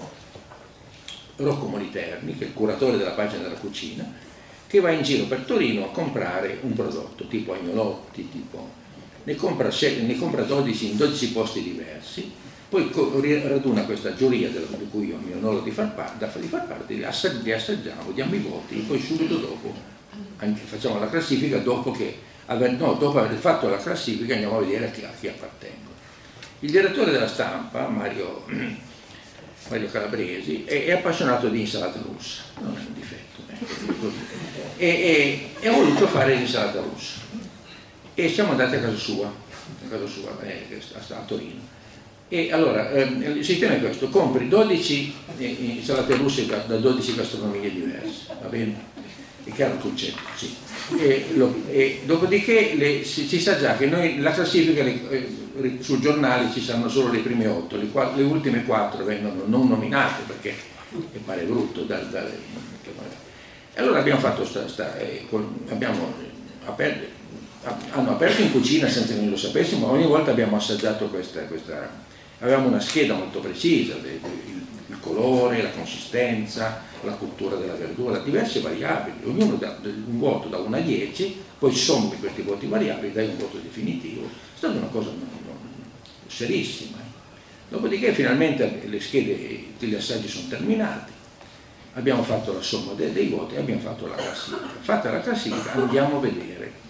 Rocco Moliterni, che è il curatore della pagina della cucina, che va in giro per Torino a comprare un prodotto, tipo agnolotti, tipo, ne compra, ne compra dodici in dodici posti diversi, poi raduna questa giuria di cui io mi onoro di far, parte, di far parte, li assaggiamo, diamo i voti, e poi subito dopo anche facciamo la classifica, dopo, che, no, dopo aver fatto la classifica andiamo a vedere a chi, a chi appartengono. Il direttore della Stampa, Mario, Mario Calabresi, è, è appassionato di insalata russa, non è un difetto, eh, e, e, e ha voluto fare l'insalata russa. E siamo andati a casa sua, a casa sua, eh, che sta a Torino. E allora, ehm, il sistema è questo: compri dodici insalate russe da dodici gastronomie diverse, va bene? È chiaro il concetto, sì. E, lo, e dopodiché le, si, si sa già che noi la classifica le, eh, sul giornale ci saranno solo le prime otto, le, le ultime quattro vengono non nominate perché mi pare brutto. Da, da, e allora abbiamo fatto sta, sta, eh, con, abbiamo aperto, hanno aperto in cucina senza che noi lo sapessimo, ogni volta abbiamo assaggiato questa, questa avevamo una scheda molto precisa, il, il colore, la consistenza, la cottura della verdura, diverse variabili, ognuno dà un voto da uno a dieci, poi sommi questi voti variabili, dai un voto definitivo. È stata una cosa non, non, serissima. Dopodiché finalmente le schede, gli assaggi sono terminati, abbiamo fatto la somma dei, dei voti e abbiamo fatto la classifica. Fatta la classifica andiamo a vedere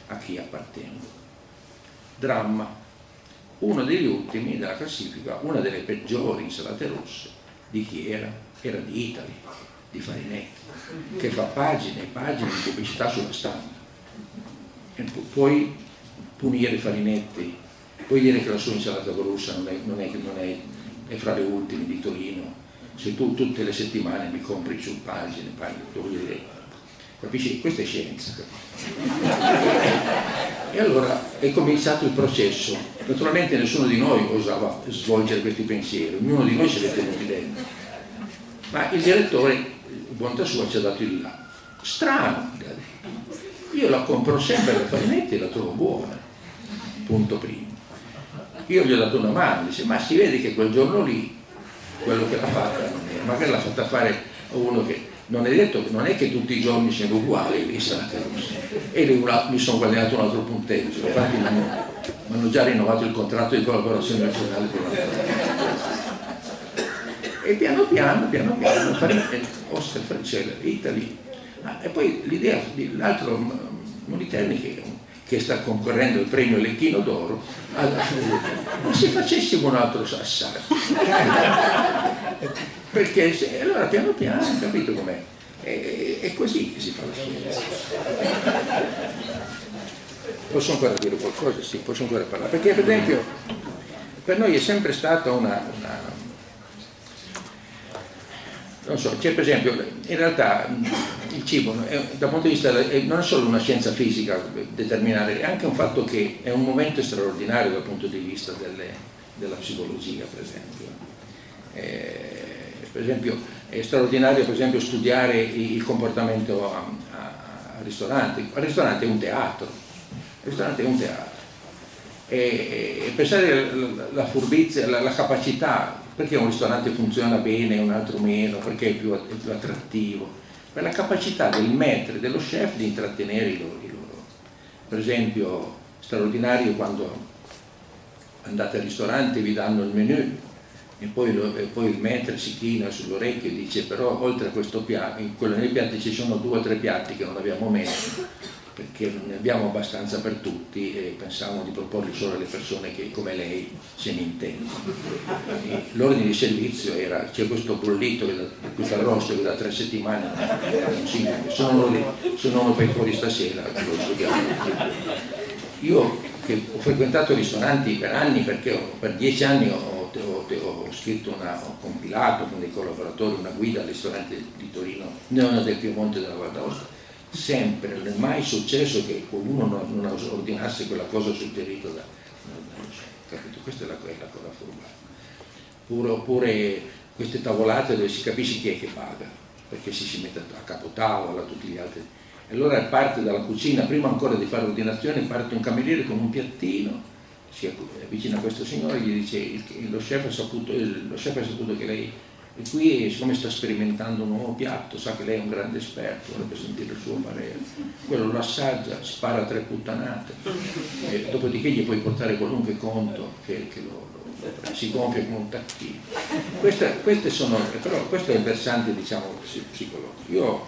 a chi appartengo. Dramma, uno degli ultimi della classifica, una delle peggiori insalate russe, di chi era? Era di Italy, di Farinetti, che fa pagine e pagine di pubblicità sulla stampa. E puoi punire Farinetti, puoi dire che la sua insalata russa non è, non è, non è, è fra le ultime di Torino, se tu tutte le settimane mi compri su pagine, pagine, voglio dire, capisci? Questa è scienza. E allora è cominciato il processo. Naturalmente nessuno di noi osava svolgere questi pensieri, ognuno di noi se li è tenuti dentro. Ma il direttore, bontà sua, ci ha dato il là. Strano, io la compro sempre la Farinetti e la trovo buona, punto primo. Io gli ho dato una mano, dice, ma si vede che quel giorno lì quello che l'ha fatta non è, magari l'ha fatta fare a uno che non è detto, non è che tutti i giorni siano uguali l'insalata russa. E lì una, mi sono guadagnato un altro punteggio, infatti mi hanno, mi hanno già rinnovato il contratto di collaborazione nazionale per e piano piano, piano piano, Oscar Francella, Italy. Ah, e poi l'idea, l'altro Moliterni che, che sta concorrendo il premio Lecchino d'Oro, ma se facessimo un altro assaggio, perché se, allora piano piano, capito com'è? È, è così che si fa la scienza. Posso ancora dire qualcosa? Sì, posso ancora parlare, perché per esempio per noi è sempre stata una, una non so, c'è per esempio, in realtà il cibo è, dal punto di vista, è, non è solo una scienza fisica determinare, è anche un fatto che è un momento straordinario dal punto di vista delle, della psicologia, per esempio. Eh, per esempio è straordinario per esempio studiare il comportamento a, a, al ristorante. Il ristorante è un teatro, il ristorante è un teatro. E, e pensare la, la furbizia, la, la capacità, perché un ristorante funziona bene e un altro meno, perché è più, è più attrattivo, per la capacità del maître, dello chef di intrattenere i loro, i loro. Per esempio, straordinario quando andate al ristorante e vi danno il menù e poi, lo, e poi il maître si china sull'orecchio e dice però oltre a questo piatto, in quello nei piatti ci sono due o tre piatti che non abbiamo messo, perché non ne abbiamo abbastanza per tutti e pensavamo di proporli solo alle persone che come lei se ne intendono. L'ordine di servizio era, c'è questo bollito, che da, questo arrosto che da tre settimane non si muove, se non lo fai fuori stasera lo studiamo. Io che ho frequentato ristoranti per anni, perché ho, per dieci anni ho, ho, ho scritto una, ho compilato con dei collaboratori una guida al ristorante di Torino, non del Piemonte della Val d'Aosta. Sempre, non è mai successo che qualcuno non, non ordinasse quella cosa suggerita da, da capito? Questa è la, è la cosa formale. Oppure, oppure queste tavolate dove si capisce chi è che paga, perché si, si mette a capotavola, tutti gli altri. E allora parte dalla cucina, prima ancora di fare l'ordinazione, parte un cameriere con un piattino, si avvicina a questo signore e gli dice, lo chef ha saputo, lo chef ha saputo che lei e qui, siccome sta sperimentando un nuovo piatto, sa che lei è un grande esperto, vorrebbe sentire il suo parere. Quello lo assaggia, spara tre puttanate, e dopodiché gli puoi portare qualunque conto che, che lo, lo, lo si gonfia come un tacchino. Queste, queste sono, però questo è il versante, diciamo, psicologico. Io,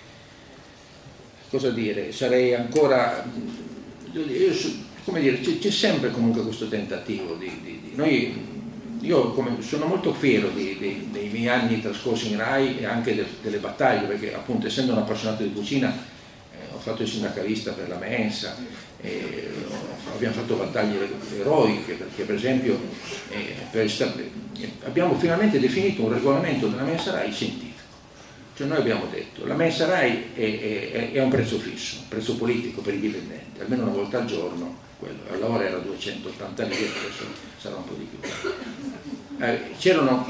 cosa dire, sarei ancora, io, come dire, c'è sempre comunque questo tentativo di, di, di noi. Io come, sono molto fiero di, di, dei miei anni trascorsi in Rai e anche de, delle battaglie, perché appunto essendo un appassionato di cucina eh, ho fatto il sindacalista per la mensa, eh, abbiamo fatto battaglie eroiche, perché per esempio eh, per abbiamo finalmente definito un regolamento della mensa Rai scientifico. Cioè noi abbiamo detto la mensa Rai è, è, è un prezzo fisso, un prezzo politico per i dipendenti, almeno una volta al giorno. Allora era duecentottanta lire, adesso sarà un po' di più. Eh, c'erano,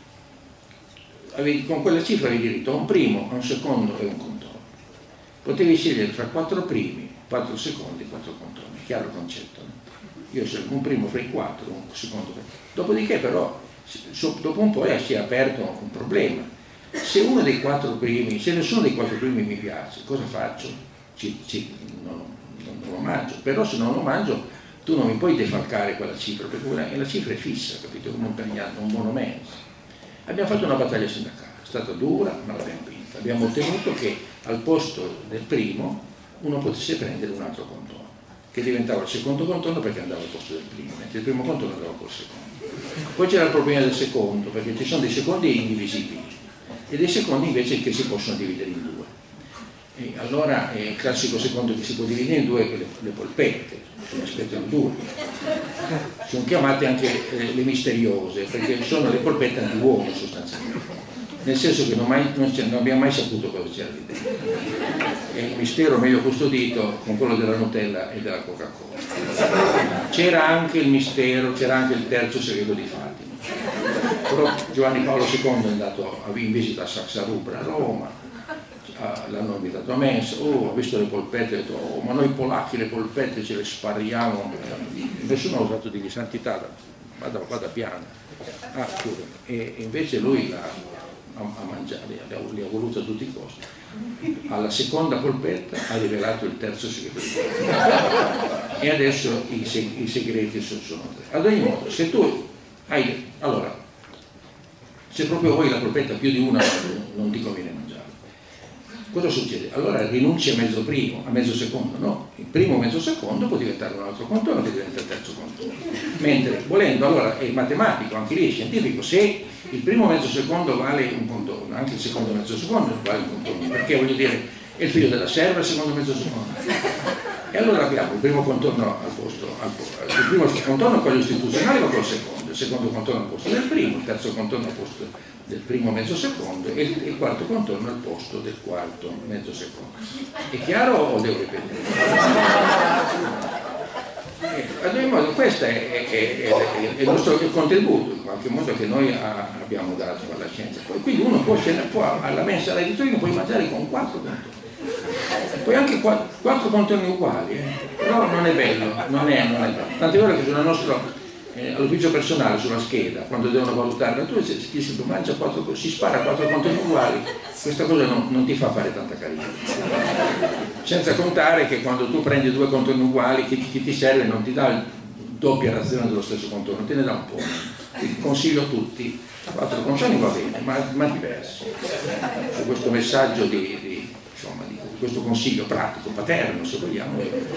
con quella cifra avevi diritto a un primo, a un secondo e un controllo. Potevi scegliere fra quattro primi, quattro secondi e quattro controlli. Chiaro il concetto? No? Io scelgo un primo fra i quattro, un secondo fra i quattro. Dopodiché però, dopo un po' si è aperto un problema. Se uno dei quattro primi, se nessuno dei quattro primi mi piace, cosa faccio? Ci, ci, non, non lo mangio, però se non lo mangio tu non mi puoi defalcare quella cifra, perché quella, la cifra è fissa, capito? Come un tagliato, un buono mezzo. Abbiamo fatto una battaglia sindacale, è stata dura, ma l'abbiamo vinta. Abbiamo ottenuto che al posto del primo uno potesse prendere un altro controllo. che diventava il secondo contorno perché andava al posto del primo, mentre il primo contorno andava col secondo. Poi c'era il problema del secondo, perché ci sono dei secondi indivisibili e dei secondi invece che si possono dividere in due. E allora eh, il classico secondo che si può dividere in due è le, le polpette, che ne aspettano due. Sono chiamate anche eh, le misteriose, perché sono le polpette anti-uomo sostanzialmente, nel senso che non, mai, non, non abbiamo mai saputo cosa c'era lì dentro. È il mistero meglio custodito con quello della Nutella e della Coca-Cola. C'era anche il mistero, c'era anche il terzo segreto di Fatima. Però Giovanni Paolo secondo è andato in visita a Saxa Rubra a Roma, l'hanno invitato a messa, oh, ha visto le polpette, ha detto, oh, ma noi polacchi le polpette ce le spariamo, nessuno ha osato dirgli santità, vada, vada piano. Ah, scusa. E invece lui l'ha a mangiare, li ha voluto a tutti i costi. Alla seconda polpetta ha rivelato il terzo segreto e adesso i, seg i segreti sono, sono tre. Ad ogni modo, se tu hai, allora, se proprio vuoi la polpetta più di una non ti conviene mangiare, cosa succede? Allora rinunci a mezzo primo, a mezzo secondo, no? Il primo mezzo secondo può diventare un altro contorno che diventa il terzo contorno, mentre volendo, allora è matematico, anche lì è scientifico, se il primo mezzo secondo vale un contorno, anche il secondo mezzo secondo vale un contorno, perché voglio dire, è il figlio della serva il secondo mezzo secondo. E allora abbiamo il primo contorno al posto, al posto il primo contorno quello istituzionale va col secondo, il secondo contorno al posto del primo, il terzo contorno al posto del primo mezzo secondo e il, il quarto contorno al posto del quarto mezzo secondo. È chiaro o devo ripetere? Eh, ad ogni modo questo è, è, è, è, è il nostro contributo in qualche modo che noi a, abbiamo dato alla scienza. Poi, quindi uno può, può alla mensa alla Torino puoi mangiare con quattro contorni, poi anche quattro, quattro contorni uguali, eh. Però non è bello, non è, non è bello. Tant'è vero che sulla nostra Eh, all'ufficio personale sulla scheda quando devono valutare la tua si, si, mangia quattro, si spara quattro contorni uguali, questa cosa non, non ti fa fare tanta carità, senza contare che quando tu prendi due contorni uguali chi, chi ti serve non ti dà doppia razione dello stesso contorno, te ne dà un po'. Quindi consiglio a tutti quattro contorni va bene, ma, ma diversi, su questo messaggio di, di, insomma, di questo consiglio pratico, paterno se vogliamo.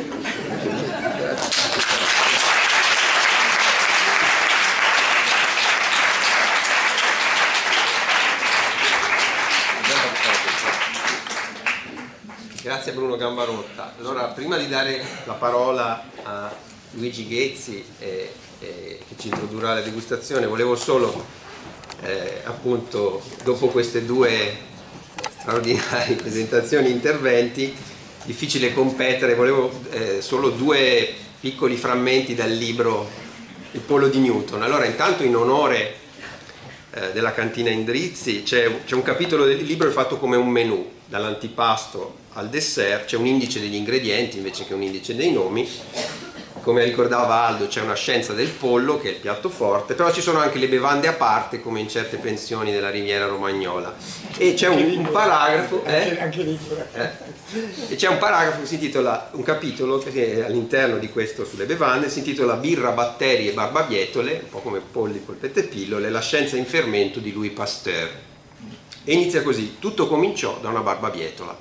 Grazie Bruno Gambarotta. Allora, prima di dare la parola a Luigi Ghezzi eh, eh, che ci introdurrà alla degustazione, volevo solo, eh, appunto, dopo queste due straordinarie presentazioni, interventi, difficile competere, volevo eh, solo due piccoli frammenti dal libro Il pollo di Newton. Allora, intanto in onore eh, della cantina Indrizzi c'è un capitolo del libro fatto come un menù, dall'antipasto al dessert, c'è un indice degli ingredienti invece che un indice dei nomi. Come ricordava Aldo, c'è una scienza del pollo che è il piatto forte, però ci sono anche le bevande a parte come in certe pensioni della Riviera Romagnola, e c'è un, un paragrafo eh? eh? e c'è un paragrafo che si intitola, un capitolo che all'interno di questo sulle bevande si intitola Birra, batteri e barbabietole, un po' come polli, polpette e pillole, la scienza in fermento di Louis Pasteur, e inizia così: tutto cominciò da una barbabietola.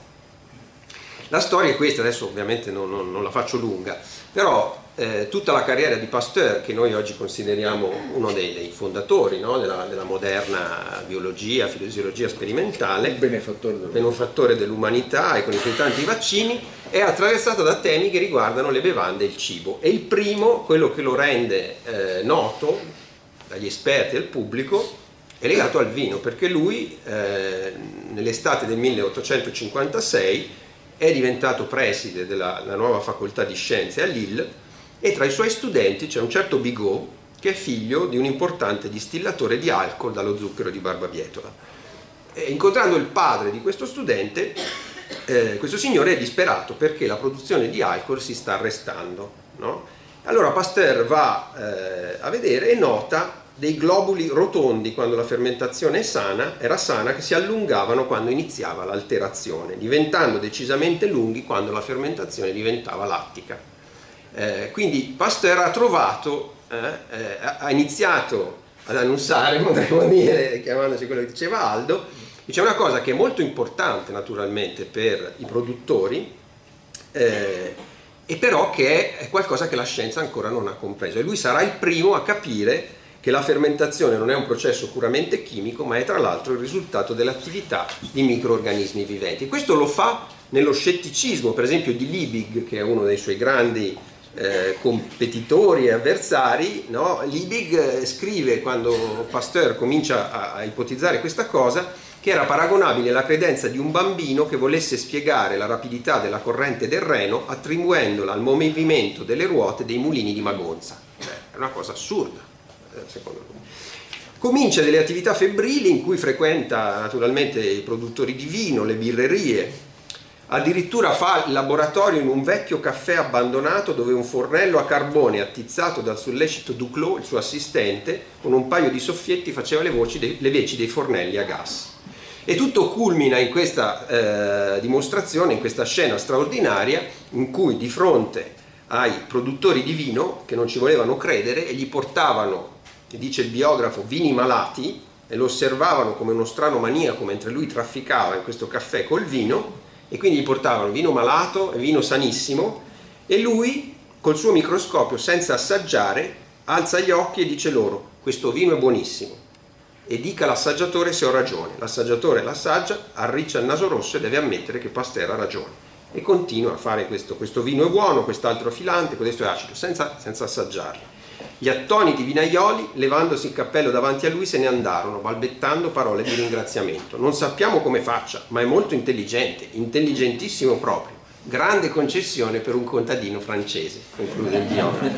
La storia è questa, adesso ovviamente non, non, non la faccio lunga, però eh, tutta la carriera di Pasteur, che noi oggi consideriamo uno dei, dei fondatori, no, della, della moderna biologia, fisiologia sperimentale, benefattore dell'umanità e con i suoi tanti vaccini, è attraversata da temi che riguardano le bevande e il cibo. E il primo, quello che lo rende eh, noto dagli esperti e al pubblico, è legato al vino, perché lui eh, nell'estate del milleottocentocinquantasei è diventato preside della, della nuova facoltà di scienze a Lille, e tra i suoi studenti c'è un certo Bigot, che è figlio di un importante distillatore di alcol dallo zucchero di barbabietola. E incontrando il padre di questo studente, eh, questo signore è disperato perché la produzione di alcol si sta arrestando, no? Allora Pasteur va eh, a vedere e nota dei globuli rotondi quando la fermentazione è sana, era sana, che si allungavano quando iniziava l'alterazione, diventando decisamente lunghi quando la fermentazione diventava lattica. Eh, quindi Pasteur ha trovato, eh, eh, ha iniziato ad annusare, potremmo dire, chiamandoci quello che diceva Aldo, c'è una cosa che è molto importante naturalmente per i produttori, eh, e però che è qualcosa che la scienza ancora non ha compreso, e lui sarà il primo a capire che la fermentazione non è un processo puramente chimico, ma è tra l'altro il risultato dell'attività di microrganismi viventi. Questo lo fa nello scetticismo, per esempio, di Liebig, che è uno dei suoi grandi eh, competitori e avversari, no? Liebig eh, scrive, quando Pasteur comincia a, a ipotizzare questa cosa, che era paragonabile alla credenza di un bambino che volesse spiegare la rapidità della corrente del Reno attribuendola al movimento delle ruote dei mulini di Magonza. Cioè, è una cosa assurda. Secondo lui. Comincia delle attività febbrili in cui frequenta naturalmente i produttori di vino, le birrerie, addirittura fa il laboratorio in un vecchio caffè abbandonato dove un fornello a carbone attizzato dal sollecito Duclos, il suo assistente, con un paio di soffietti faceva le, voci dei, le veci dei fornelli a gas. E tutto culmina in questa eh, dimostrazione, in questa scena straordinaria in cui di fronte ai produttori di vino che non ci volevano credere e gli portavano, dice il biografo, vini malati, e lo osservavano come uno strano maniaco mentre lui trafficava in questo caffè col vino, e quindi gli portavano vino malato e vino sanissimo, e lui col suo microscopio, senza assaggiare, alza gli occhi e dice loro: questo vino è buonissimo, e dica all'assaggiatore se ho ragione. L'assaggiatore l'assaggia, arriccia il naso rosso e deve ammettere che Pasteur ha ragione, e continua a fare questo: questo vino è buono, quest'altro è filante, questo è acido, senza, senza assaggiarli. Gli attoniti vinaioli, levandosi il cappello davanti a lui, se ne andarono, balbettando parole di ringraziamento. Non sappiamo come faccia, ma è molto intelligente, intelligentissimo proprio. Grande concessione per un contadino francese, conclude il biografo.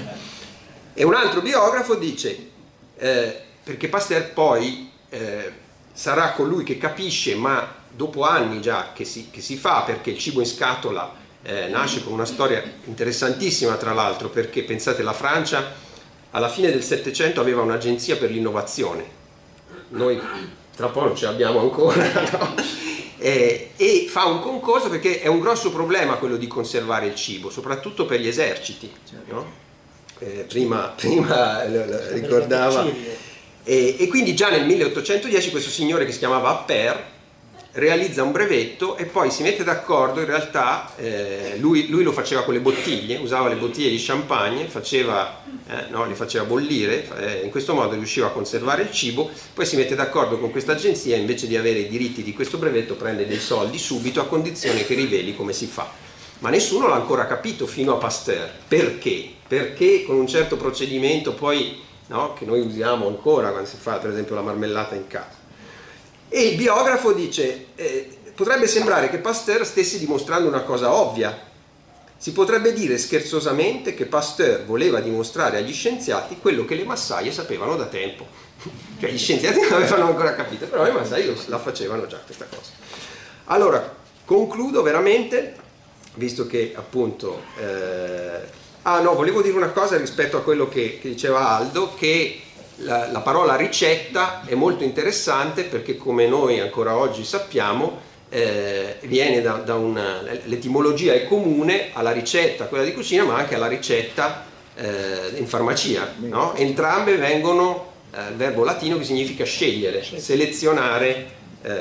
E un altro biografo dice, eh, perché Pasteur poi eh, sarà colui che capisce, ma dopo anni già che si, che si fa, perché il cibo in scatola eh, nasce con una storia interessantissima, tra l'altro, perché pensate, la Francia alla fine del Settecento aveva un'agenzia per l'innovazione, noi tra poco non ce l'abbiamo ancora, no? e, e fa un concorso, perché è un grosso problema quello di conservare il cibo, soprattutto per gli eserciti, no? eh, prima, prima lo, lo ricordava, e, e quindi già nel milleottocentodieci questo signore che si chiamava Appert realizza un brevetto e poi si mette d'accordo, in realtà eh, lui, lui lo faceva con le bottiglie, usava le bottiglie di champagne, faceva, eh, no, le faceva bollire, eh, in questo modo riusciva a conservare il cibo, poi si mette d'accordo con questa agenzia, invece di avere i diritti di questo brevetto prende dei soldi subito, a condizione che riveli come si fa. Ma nessuno l'ha ancora capito fino a Pasteur. Perché? Perché con un certo procedimento poi, no, che noi usiamo ancora quando si fa per esempio la marmellata in casa. E il biografo dice, eh, potrebbe sembrare che Pasteur stesse dimostrando una cosa ovvia. Si potrebbe dire scherzosamente che Pasteur voleva dimostrare agli scienziati quello che le massaie sapevano da tempo. Cioè gli scienziati non avevano ancora capito, però le massaie la facevano già questa cosa. Allora, concludo veramente, visto che appunto... Eh... Ah no, volevo dire una cosa rispetto a quello che, che diceva Aldo, che... La, la parola ricetta è molto interessante perché, come noi ancora oggi sappiamo, eh, viene da, da una, l'etimologia è comune alla ricetta, quella di cucina, ma anche alla ricetta eh, in farmacia, no? Entrambe vengono dal eh, verbo latino che significa scegliere, selezionare. Eh.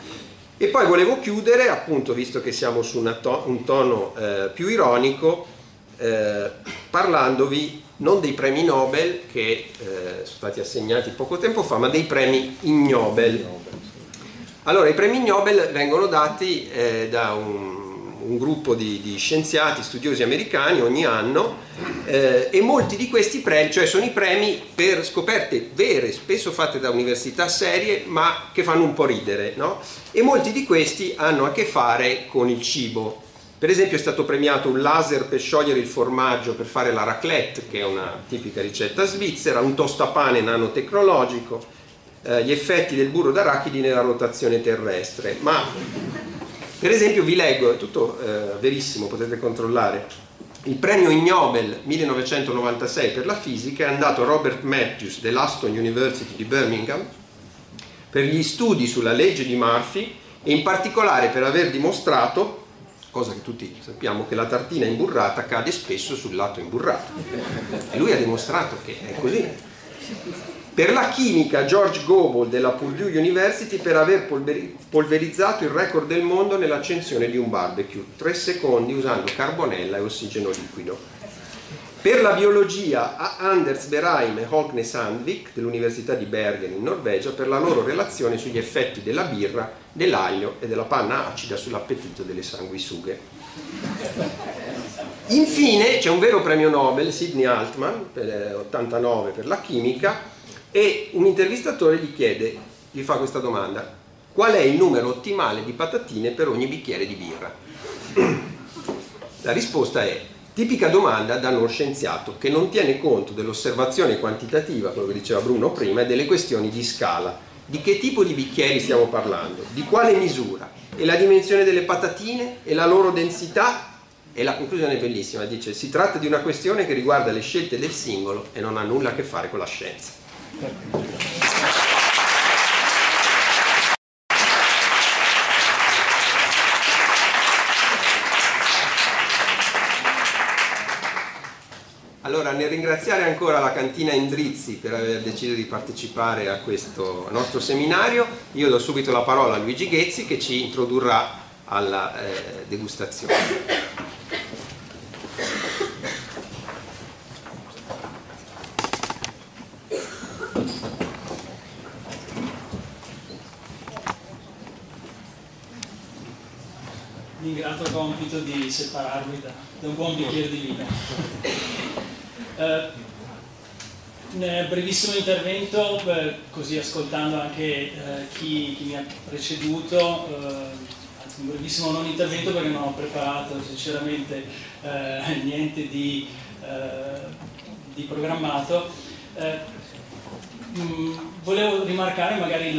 E poi volevo chiudere, appunto, visto che siamo su una to- un tono eh, più ironico, eh, parlandovi non dei premi Nobel che eh, sono stati assegnati poco tempo fa, ma dei premi Ig-Nobel. Allora, i premi Nobel vengono dati eh, da un, un gruppo di, di scienziati, studiosi americani ogni anno, eh, e molti di questi premi, cioè sono i premi per scoperte vere, spesso fatte da università serie, ma che fanno un po' ridere, no? E molti di questi hanno a che fare con il cibo. Per esempio è stato premiato un laser per sciogliere il formaggio per fare la raclette, che è una tipica ricetta svizzera, un tostapane nanotecnologico, eh, gli effetti del burro d'arachidi nella rotazione terrestre. Ma per esempio vi leggo, è tutto eh, verissimo, potete controllare, il premio Ig Nobel millenovecentonovantasei per la fisica è andato a Robert Matthews dell'Aston University di Birmingham per gli studi sulla legge di Murphy, e in particolare per aver dimostrato, cosa che tutti sappiamo, che la tartina imburrata cade spesso sul lato imburrato, e lui ha dimostrato che è così. Per la chimica, George Goebel della Purdue University per aver polverizzato il record del mondo nell'accensione di un barbecue, tre secondi usando carbonella e ossigeno liquido. Per la biologia, Anders Berheim e Håkne Sandvik dell'Università di Bergen in Norvegia per la loro relazione sugli effetti della birra, dell'aglio e della panna acida sull'appetito delle sanguisughe. Infine c'è un vero premio Nobel, Sidney Altman, per ottantanove per la chimica, e un intervistatore gli chiede, gli fa questa domanda: qual è il numero ottimale di patatine per ogni bicchiere di birra? La risposta è: tipica domanda da non scienziato, che non tiene conto dell'osservazione quantitativa, quello che diceva Bruno prima, e delle questioni di scala. Di che tipo di bicchieri stiamo parlando? Di quale misura? E la dimensione delle patatine? E la loro densità? E la conclusione è bellissima, dice: si tratta di una questione che riguarda le scelte del singolo e non ha nulla a che fare con la scienza. Allora, nel ringraziare ancora la cantina Endrizzi per aver deciso di partecipare a questo nostro seminario, io do subito la parola a Luigi Ghezzi che ci introdurrà alla eh, degustazione. L'ingrato compito di separarvi da, da un buon bicchiere di vino. Eh, nel brevissimo intervento, beh, così ascoltando anche eh, chi, chi mi ha preceduto, eh, anzi un brevissimo non intervento perché non ho preparato sinceramente eh, niente di, eh, di programmato. Eh, mh, volevo rimarcare magari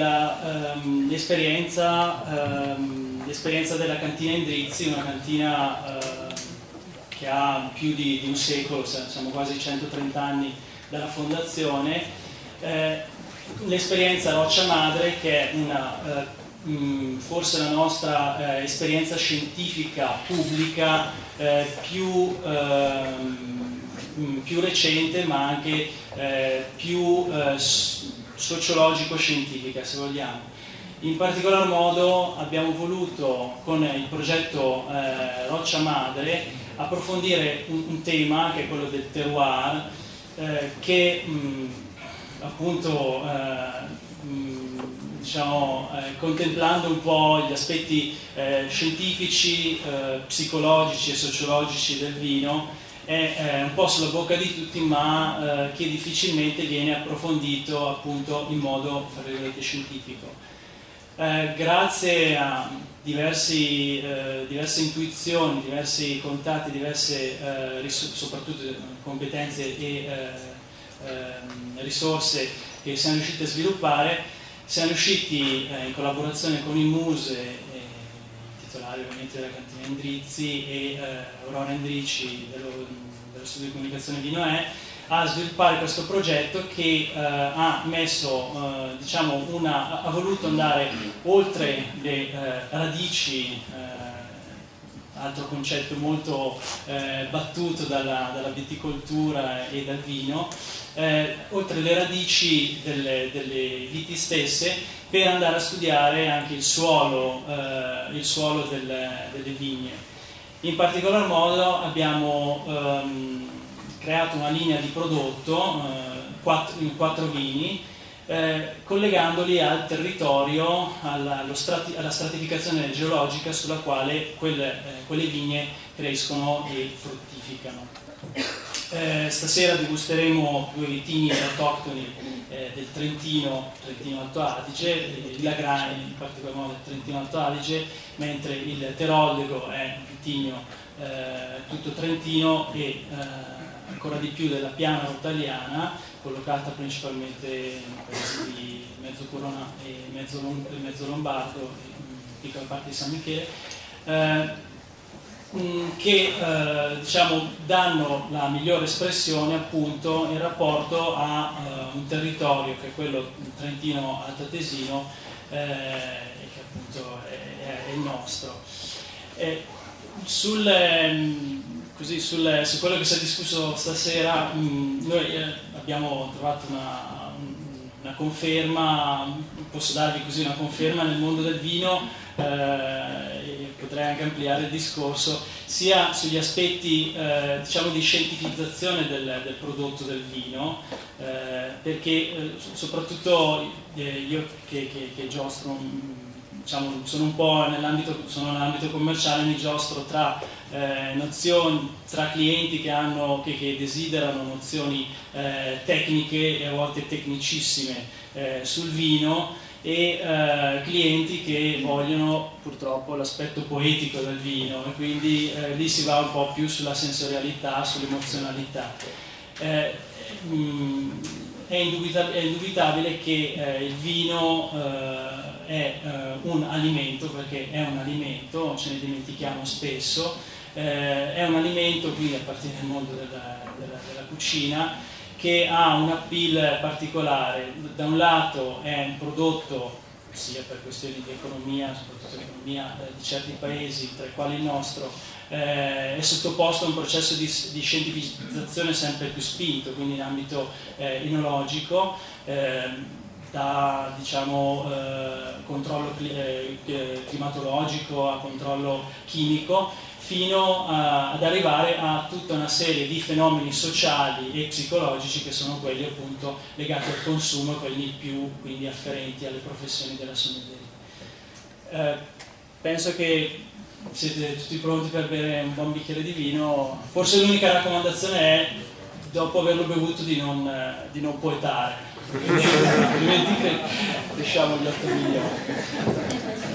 l'esperienza um, l'esperienza della cantina Endrizzi, una cantina eh, che ha più di, di un secolo, siamo quasi centotrenta anni dalla fondazione, eh, l'esperienza Roccia Madre, che è una, eh, mh, forse la nostra eh, esperienza scientifica pubblica eh, più, eh, mh, più recente, ma anche eh, più eh, sociologico-scientifica, se vogliamo. In particolar modo abbiamo voluto, con il progetto eh, Roccia Madre, approfondire un, un tema che è quello del terroir, eh, che mh, appunto eh, mh, diciamo, eh, contemplando un po' gli aspetti eh, scientifici, eh, psicologici e sociologici del vino, è eh, un po' sulla bocca di tutti, ma eh, che difficilmente viene approfondito appunto in modo, fra virgolette, scientifico. Eh, grazie a diversi, eh, diverse intuizioni, diversi contatti, diverse eh, soprattutto competenze e eh, eh, risorse che siamo riusciti a sviluppare, siamo riusciti eh, in collaborazione con il Muse, eh, titolare ovviamente della cantina Endrizzi, e eh, Aurora Endrici dello, dello studio di comunicazione Vino è, a sviluppare questo progetto che eh, ha messo, eh, diciamo, una, ha voluto andare oltre le eh, radici, eh, altro concetto molto eh, battuto dalla, dalla viticoltura e dal vino, eh, oltre le radici delle, delle viti stesse, per andare a studiare anche il suolo, eh, il suolo del, delle vigne. In particolar modo abbiamo ehm, creato una linea di prodotto eh, quattro, in quattro vini, eh, collegandoli al territorio, alla, strati, alla stratificazione geologica sulla quale quelle, eh, quelle vigne crescono e fruttificano. Eh, stasera degusteremo due vitini autoctoni eh, del Trentino, Trentino Alto Adige, il Lagrange in particolar modo del Trentino Alto Adige, mentre il Terollego è un vitigno eh, tutto trentino e eh, ancora di più della piana rotaliana, collocata principalmente in paesi di mezzo Corona e mezzo, mezzo Lombardo e in piccola parte di San Michele, eh, che eh, diciamo, danno la migliore espressione appunto in rapporto a uh, un territorio che è quello trentino altoatesino, eh, e che appunto è, è il nostro. E sul, ehm, Così sul, su quello che si è discusso stasera, mh, noi eh, abbiamo trovato una, un, una conferma, posso darvi così una conferma nel mondo del vino, eh, e potrei anche ampliare il discorso, sia sugli aspetti eh, diciamo di scientificizzazione del, del prodotto del vino, eh, perché eh, soprattutto eh, io che, che, che giostro, diciamo, sono un po' nell'ambito, sono nell'ambito commerciale, mi giostro tra eh, nozioni, tra clienti che, hanno, che, che desiderano nozioni eh, tecniche e a volte tecnicissime eh, sul vino, e eh, clienti che vogliono purtroppo l'aspetto poetico del vino, e quindi eh, lì si va un po' più sulla sensorialità, sull'emozionalità. Eh, mh, è, indubitab- è indubitabile che eh, il vino eh, è eh, un alimento, perché è un alimento, ce ne dimentichiamo spesso, eh, è un alimento, quindi appartiene al mondo della, della, della cucina, che ha un appeal particolare. Da un lato è un prodotto, sia per questioni di economia, soprattutto l'economia eh, di certi paesi, tra i quali il nostro, eh, è sottoposto a un processo di, di scientificizzazione sempre più spinto, quindi in ambito eh, enologico, eh, da diciamo, eh, controllo eh, climatologico a controllo chimico, fino a, ad arrivare a tutta una serie di fenomeni sociali e psicologici che sono quelli appunto legati al consumo, quelli più quindi afferenti alle professioni della sommelieria. Eh, penso che siete tutti pronti per bere un buon bicchiere di vino. Forse l'unica raccomandazione è, dopo averlo bevuto, di non, di non poetare, altrimenti lasciamo gli otto milioni.